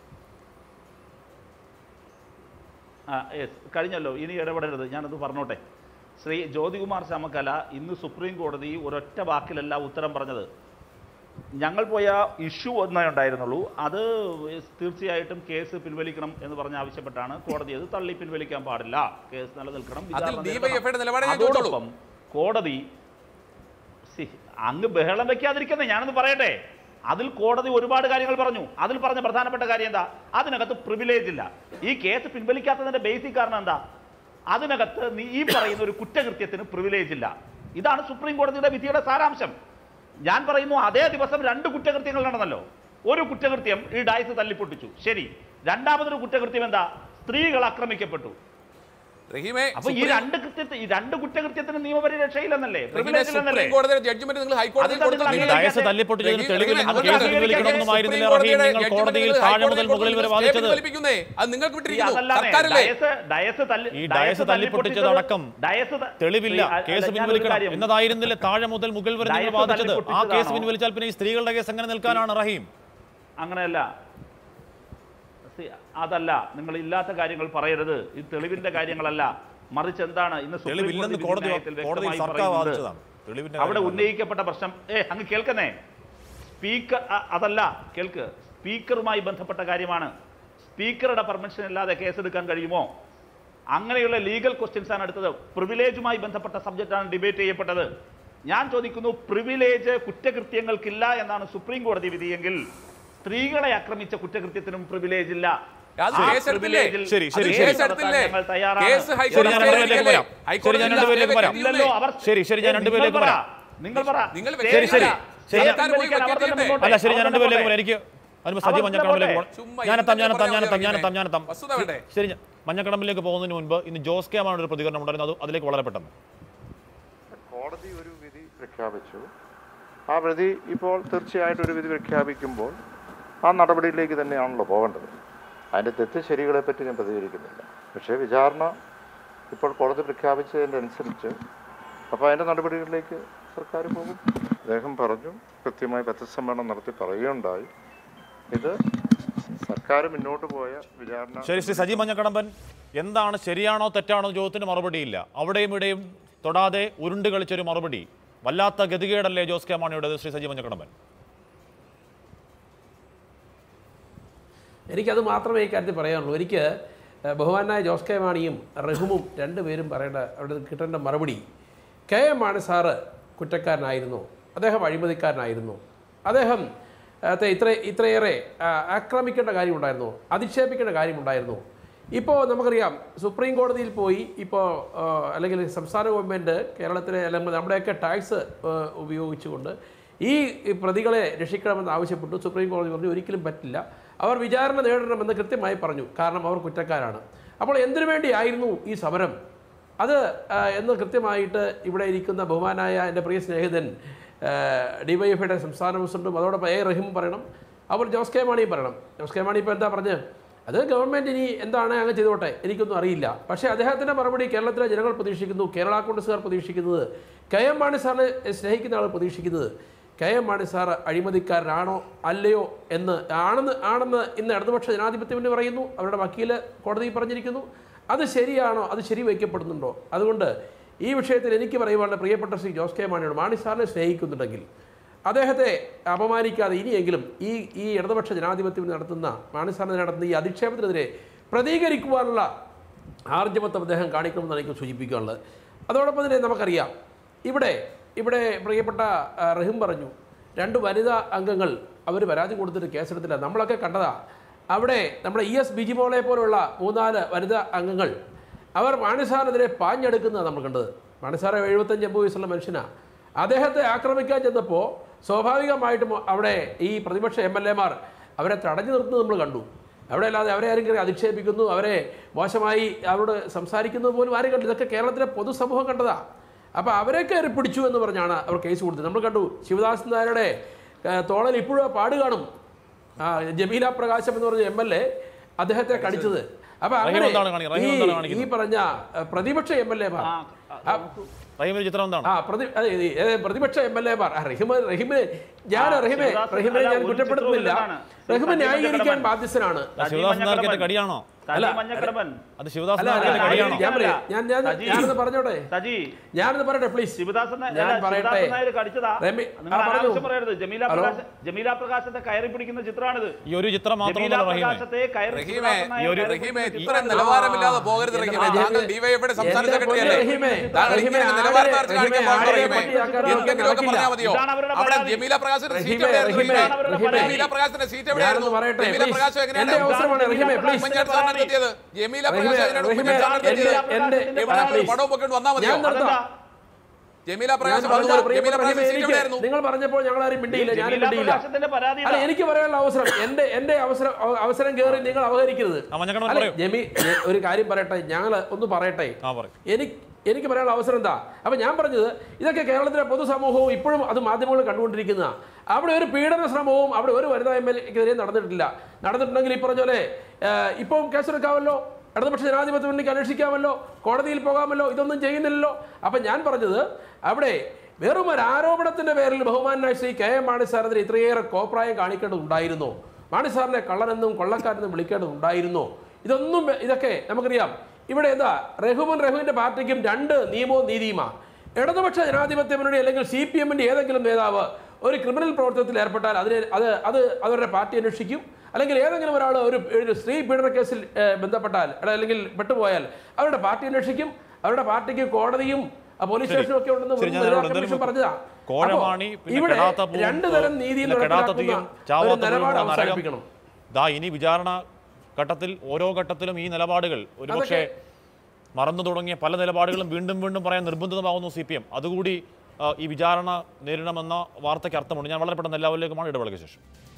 കഴിഞ്ഞല്ലോ, ഇനി ഇടപെടരുത്. ഞാനത് പറഞ്ഞോട്ടെ. ശ്രീ ജ്യോതികുമാർ ചമക്കല ഇന്ന് സുപ്രീം കോടതി ഒരൊറ്റ വാക്കിലല്ല ഉത്തരം പറഞ്ഞത്. ഞങ്ങൾ പോയ ഇഷ്യൂ ഒന്നേ ഉണ്ടായിരുന്നുള്ളൂ. അത് തീർച്ചയായിട്ടും കേസ് പിൻവലിക്കണം എന്ന് പറഞ്ഞ് ആവശ്യപ്പെട്ടാണ് കോടതി അത് തള്ളി. പിൻവലിക്കാൻ പാടില്ല, കേസ് നിലനിൽക്കണം. അതോടൊപ്പം കോടതി അങ്ങ് ബഹളം വെക്കാതിരിക്കുന്നത് ഞാനൊന്ന് പറയട്ടെ. അതിൽ കോടതി ഒരുപാട് കാര്യങ്ങൾ പറഞ്ഞു. അതിൽ പറഞ്ഞ പ്രധാനപ്പെട്ട കാര്യം എന്താ? അതിനകത്ത് പ്രിവിലേജ് ഇല്ല. ഈ കേസ് പിൻവലിക്കാത്തതിന്റെ ബേസിക് കാരണം എന്താ? അതിനകത്ത് ഈ പറയുന്ന ഒരു കുറ്റകൃത്യത്തിന് പ്രിവിലേജ് ഇല്ല. ഇതാണ് സുപ്രീം കോടതിയുടെ വിധിയുടെ സാരാംശം. ഞാൻ പറയുന്നു, അതേ ദിവസം രണ്ട് കുറ്റകൃത്യങ്ങൾ നടന്നല്ലോ. ഒരു കുറ്റകൃത്യം ഈ ഡയസ് തല്ലിപ്പൊട്ടിച്ചു, ശരി. രണ്ടാമതൊരു കുറ്റകൃത്യം എന്താ? സ്ത്രീകൾ ആക്രമിക്കപ്പെട്ടു. അപ്പൊ ഈ രണ്ട് കൃത്യത്തെ ഈ രണ്ട് കുറ്റകൃത്യത്തിന് നിയമപരിരക്ഷയില്ലെന്നല്ലേ? തെളിവില്ല, കേസ് പിൻവലിക്കണം എന്നതായിരുന്നില്ല താഴെ മുതൽ മുകൾ വരെ നിങ്ങൾ വാദിച്ചത്. ആ കേസ് പിൻവലിച്ചാൽ പിന്നെ ഈ സ്ത്രീകളുടെ കേസ് എങ്ങനെ നിൽക്കാനാണ് റഹീം? അങ്ങനെയല്ല, അതല്ല. നിങ്ങൾ ഇല്ലാത്ത കാര്യങ്ങൾ പറയരുത്. ഇത് തെളിവിന്റെ കാര്യങ്ങളല്ല, മറിച്ച് എന്താണ് ഇന്ന് അവിടെ ഉന്നയിക്കപ്പെട്ട പ്രശ്നം. ഏ അങ്ങ് കേൾക്കുന്നേ, സ്പീക്കർ അതല്ല, കേൾക്ക്. സ്പീക്കറുമായി ബന്ധപ്പെട്ട കാര്യമാണ്. സ്പീക്കറുടെ പെർമിഷൻ ഇല്ലാതെ കേസെടുക്കാൻ കഴിയുമോ? അങ്ങനെയുള്ള ലീഗൽ ക്വസ്റ്റ്യൻസ് ആണ് എടുത്തത്. പ്രിവിലേജുമായി ബന്ധപ്പെട്ട സബ്ജക്റ്റാണ് ഡിബേറ്റ് ചെയ്യപ്പെട്ടത്. ഞാൻ ചോദിക്കുന്നു, പ്രിവിലേജ് കുറ്റകൃത്യങ്ങൾക്കില്ല എന്നാണ് സുപ്രീം കോടതി വിധിയെങ്കിൽ സ്ത്രീകളെ ആക്രമിച്ച കുറ്റകൃത്യത്തിനും പ്രിവിലേജ് ഇല്ല. മഞ്ഞക്കടമ്പിലേക്ക് പോകുന്നതിന് മുൻപ് ഇന്ന് ജോസ് കെ മാണി ഒരു പ്രതികരണം ഉണ്ടായിരുന്നു. അത് അതിലേക്ക് വളരെ പെട്ടെന്ന്. കോടതി ഒരു വിധി പ്രഖ്യാപിച്ചു. ആ വിധി ഇപ്പോൾ തീർച്ചയായിട്ടും ഒരു വിധി പ്രഖ്യാപിക്കുമ്പോൾ ആ നടപടിയിലേക്ക് തന്നെയാണല്ലോ പോകേണ്ടത്. അതിൻ്റെ തെറ്റ് ശരികളെ പറ്റി ഞാൻ പ്രതികരിക്കുന്നില്ല. പക്ഷേ വിചാരണ ഇപ്പോൾ കോടതി പ്രഖ്യാപിച്ചതിൻ്റെ അനുസരിച്ച് അപ്പോൾ അതിൻ്റെ നടപടികളിലേക്ക് സർക്കാർ പോകും. അദ്ദേഹം പറഞ്ഞു, കൃത്യമായി പത്രസമ്മേളനം നടത്തി പറയുകയുണ്ടായി, ഇത് സർക്കാർ സർക്കാർ മുന്നോട്ട് പോയ വിചാരണ. ശരി, ശ്രീ സജി മഞ്ഞക്കടമ്പൻ, എന്താണ് ശരിയാണോ തെറ്റാണോ ചോദ്യത്തിന് മറുപടിയില്ല. അവിടെയും ഇവിടെയും തൊടാതെ ഉരുണ്ട് കളിച്ചൊരു മറുപടി. വല്ലാത്ത ഗതികേടല്ലേ ജോസ് കെ മാണിയുടേത്? ശ്രീ സജി മഞ്ഞക്കടമ്പൻ. എനിക്കത് മാത്രമേ ഈ കാര്യത്തിൽ പറയാനുള്ളൂ. എനിക്ക് ബഹുമാനായ ജോസ് കെ മാണിയും റഹീമും രണ്ടുപേരും പറയേണ്ട അവിടെ കിട്ടേണ്ട മറുപടി, കെ എം മാണി സാറ് കുറ്റക്കാരനായിരുന്നു, അദ്ദേഹം അഴിമതിക്കാരനായിരുന്നു, അദ്ദേഹം ഇത്ര ഇത്രയേറെ ആക്രമിക്കേണ്ട കാര്യമുണ്ടായിരുന്നു, അധിക്ഷേപിക്കേണ്ട കാര്യമുണ്ടായിരുന്നു. ഇപ്പോൾ നമുക്കറിയാം സുപ്രീം കോടതിയിൽ പോയി ഇപ്പോൾ അല്ലെങ്കിൽ സംസ്ഥാന ഗവൺമെൻറ് കേരളത്തിലെ അല്ലെങ്കിൽ നമ്മുടെയൊക്കെ ടാക്സ് ഉപയോഗിച്ചുകൊണ്ട് ഈ പ്രതികളെ രക്ഷിക്കണമെന്ന് ആവശ്യപ്പെട്ടു. സുപ്രീം കോടതി പറഞ്ഞു ഒരിക്കലും പറ്റില്ല, അവർ വിചാരണ നേടണമെന്ന് കൃത്യമായി പറഞ്ഞു, കാരണം അവർ കുറ്റക്കാരാണ്. അപ്പോൾ എന്തിനു വേണ്ടിയായിരുന്നു ഈ സമരം അത് എന്ന് കൃത്യമായിട്ട് ഇവിടെ ഇരിക്കുന്ന ബഹുമാനായ എൻ്റെ പ്രിയ സ്നേഹിതൻ ഡിവൈഎഫ്ഐയുടെ സംസ്ഥാന പ്രസിഡന്റും അതോടൊപ്പം എ റഹീം പറയണം, അപ്പോൾ ജോസ് കെ മാണിയും പറയണം. ജോസ് കെ മാണി ഇപ്പോൾ എന്താ പറഞ്ഞത്? അത് ഗവൺമെൻറ് ഇനി എന്താണ് അങ്ങ് ചെയ്തോട്ടെ, എനിക്കൊന്നും അറിയില്ല. പക്ഷേ അദ്ദേഹത്തിൻ്റെ മറുപടി കേരളത്തിലെ ജനങ്ങൾ പ്രതീക്ഷിക്കുന്നു, കേരള കോൺഗ്രസ്സുകാർ പ്രതീക്ഷിക്കുന്നത്, കെ എം മാണി സാറിനെ സ്നേഹിക്കുന്ന ആൾ പ്രതീക്ഷിക്കുന്നത് കെ എം മാണി സാർ അഴിമതിക്കാരനാണോ അല്ലയോ എന്ന് ആണെന്ന് ആണെന്ന് ഇന്ന് ഇടതുപക്ഷ ജനാധിപത്യ മുന്നണി പറയുന്നു, അവരുടെ വക്കീൽ കോടതിയിൽ പറഞ്ഞിരിക്കുന്നു. അത് ശരിയാണോ, അത് ശരിവയ്ക്കപ്പെടുന്നുണ്ടോ? അതുകൊണ്ട് ഈ വിഷയത്തിൽ എനിക്ക് പറയുവാനുള്ള പ്രിയപ്പെട്ട ശ്രീ ജോസ് കെ മാണിയോട്, മാണി സാറിനെ സ്നേഹിക്കുന്നുണ്ടെങ്കിൽ അദ്ദേഹത്തെ അപമാനിക്കാതെ ഇനിയെങ്കിലും ഈ ഈ ഇടതുപക്ഷ ജനാധിപത്യം നടത്തുന്ന മാണി സാറിനെ നടത്തുന്ന ഈ അധിക്ഷേപത്തിനെതിരെ പ്രതികരിക്കുവാനുള്ള ആർജവത്വം അദ്ദേഹം കാണിക്കണമെന്നാണ് എനിക്ക് സൂചിപ്പിക്കാനുള്ളത്. അതോടൊപ്പം തന്നെ നമുക്കറിയാം ഇവിടെ ഇവിടെ പ്രിയപ്പെട്ട റഹീം പറഞ്ഞു രണ്ട് വനിതാ അംഗങ്ങൾ അവർ പരാതി കൊടുത്തിട്ട് കേസെടുത്തില്ല. നമ്മളൊക്കെ കണ്ടതാ അവിടെ നമ്മുടെ ഇ എസ് ബിജിമോളെ പോലുള്ള മൂന്നാല് വനിതാ അംഗങ്ങൾ അവർ മാണി സാറിനെതിരെ പാഞ്ഞെടുക്കുന്നതാണ് നമ്മൾ കണ്ടത്. മാണി സാറ് എഴുപത്തഞ്ച് എൺപത് വയസ്സുള്ള മനുഷ്യനാണ്. അദ്ദേഹത്തെ ആക്രമിക്കാൻ ചെന്നപ്പോൾ സ്വാഭാവികമായിട്ടും അവിടെ ഈ പ്രതിപക്ഷ എം എൽ എമാർ അവരെ തടഞ്ഞു നിർത്തുന്നത് നമ്മൾ കണ്ടു. അവിടെ അല്ലാതെ അവരെ ആരെങ്കിലും അധിക്ഷേപിക്കുന്നു, അവരെ മോശമായി അവരോട് സംസാരിക്കുന്നത് പോലും ആരും കണ്ടു. ഇതൊക്കെ കേരളത്തിലെ പൊതുസമൂഹം കണ്ടതാ. അപ്പോൾ അവരെ കയറി പിടിച്ചു എന്ന് പറഞ്ഞാണ് അവർ കേസ് കൊടുത്തത്. നമ്മൾ കണ്ടു ശിവദാസൻ നായരുടെ തോളൽ ഇപ്പോഴും പാട് കാണും, ജമീല പ്രകാശം എന്ന് പറഞ്ഞ എം എൽ എ അദ്ദേഹത്തെ കടിച്ചത്. അപ്പൊ അങ്ങനെ ഈ പറഞ്ഞ പ്രതിപക്ഷ എം എൽ എമാർ പ്രതിപക്ഷ എം എൽ എമാർ റഹീമ റഹീമിനെ ഞാൻ റഹീമെ റഹീമിനെ ഞാൻ കുറ്റപ്പെടുത്തുന്നില്ല, റഹീമെ ന്യായീകരിക്കാൻ ബാധ്യസ്ഥനാണ്. ഞാനൊന്ന് പറഞ്ഞോട്ടെ ഞാനൊന്ന് പറയട്ടെ പ്ലീസ്. ഞാൻ പറയട്ടെ, ജമീല പ്രകാശത്തെ കയറി പിടിക്കുന്ന ചിത്രമാണിത്. ഈ ഒരു ചിത്രം നിലവാരമില്ലാതെ പോകരുത്. സംസ്ഥാന സെക്രട്ടറി അല്ലേ? പറഞ്ഞാൽ മതിയോ? അവിടെ ജമീല പ്രകാശിന്റെ സീറ്റ് എവിടെയായിരുന്നു? ജമീല പ്രകാശിന്റെ സീറ്റ് എവിടെയായിരുന്നു? ജമീല പ്രകാശ് എങ്ങനെയാണ് ജമീല പടവും ഒക്കെ വന്നാൽ മതിയോ? ജമീല പ്രകാശ് നിങ്ങൾ പറഞ്ഞപ്പോൾ ഞങ്ങൾ ആരും മിണ്ടിയില്ല, ഞാനും മിണ്ടിയില്ല. അല്ല, എനിക്ക് പറയാനുള്ള അവസരം എന്റെ എന്റെ അവസരം അവസരം കയറി നിങ്ങൾ അവഹരിക്കരുത്. ജമീ ഒരു കാര്യം പറയട്ടെ, ഞങ്ങൾ ഒന്ന് പറയട്ടെ. എനിക്ക് എനിക്ക് പറയാനുള്ള അവസരം എന്താ? അപ്പം ഞാൻ പറഞ്ഞത് ഇതൊക്കെ കേരളത്തിലെ പൊതുസമൂഹവും ഇപ്പോഴും അത് മാധ്യമങ്ങൾ കണ്ടുകൊണ്ടിരിക്കുന്നതാണ്. അവിടെ ഒരു പീഡന ശ്രമവും അവിടെ ഒരു വനിതാ എം എൽ എക്കെതിരെ നടന്നിട്ടില്ല. നടന്നിട്ടുണ്ടെങ്കിൽ ഈ പറഞ്ഞ പോലെ ഇപ്പം കേസെടുക്കാമല്ലോ, ഇടതുപക്ഷ ജനാധിപത്യ മുന്നണിക്ക് അന്വേഷിക്കാമല്ലോ, കോടതിയിൽ പോകാമല്ലോ. ഇതൊന്നും ചെയ്യുന്നില്ലല്ലോ. അപ്പം ഞാൻ പറഞ്ഞത് അവിടെ വെറും ഒരു ആരോപണത്തിൻ്റെ പേരിൽ ബഹുമാനായ ശ്രീ കെ എം മാണി സാറിനെതിരെ ഇത്രയേറെ കോപ്രായം കാണിക്കേണ്ടതുണ്ടായിരുന്നോ? മാണി സാറിനെ കള്ളനെന്നും കൊള്ളക്കാരെന്നും വിളിക്കേണ്ടതുണ്ടായിരുന്നോ? ഇതൊന്നും ഇതൊക്കെ നമുക്കറിയാം. ഇവിടെ എന്താ റഹ്മാൻ റഹീമിന്റെ പാർട്ടിക്കും രണ്ട് നിയമവും നീതിയുമാണ്. ഇടതുപക്ഷ ജനാധിപത്യ മുന്നണി അല്ലെങ്കിൽ സി പി എമ്മിന്റെ ഏതെങ്കിലും നേതാവ് ഒരു ക്രിമിനൽ പ്രവർത്തനത്തിൽ ഏർപ്പെട്ടാൽ അതിനെ അത് അത് അവരുടെ പാർട്ടി അന്വേഷിക്കും. അല്ലെങ്കിൽ ഏതെങ്കിലും ഒരാൾ ഒരു ഒരു സ്ത്രീ പീഡന കേസിൽ ബന്ധപ്പെട്ടാൽ അല്ലെങ്കിൽ പെട്ടുപോയാൽ അവരുടെ പാർട്ടി അന്വേഷിക്കും. അവരുടെ പാർട്ടിക്ക് കോടതിയും പോലീസ് സ്റ്റേഷനും ഒക്കെ ഉണ്ടെന്ന് പറഞ്ഞതാ. ഇവിടെ രണ്ടു തരം നീതിയിൽ നിലപാട് അവസാനിപ്പിക്കണം. ഇനി വിചാരണ ഘട്ടത്തിൽ ഓരോ ഘട്ടത്തിലും ഈ നിലപാടുകൾ ഒരുപക്ഷെ മറന്നു തുടങ്ങിയ പല നിലപാടുകളും വീണ്ടും വീണ്ടും പറയാൻ നിർബന്ധിതമാകുന്നു സി പി എം. അതുകൂടി ഈ വിചാരണ നേരിടണമെന്ന വാർത്തയ്ക്ക് അർത്ഥമുണ്ട്. ഞാൻ വളരെ പെട്ടെന്ന് എല്ലാവരിലേക്കുമാണ് ഇടവേളയ്ക്ക് ശേഷം.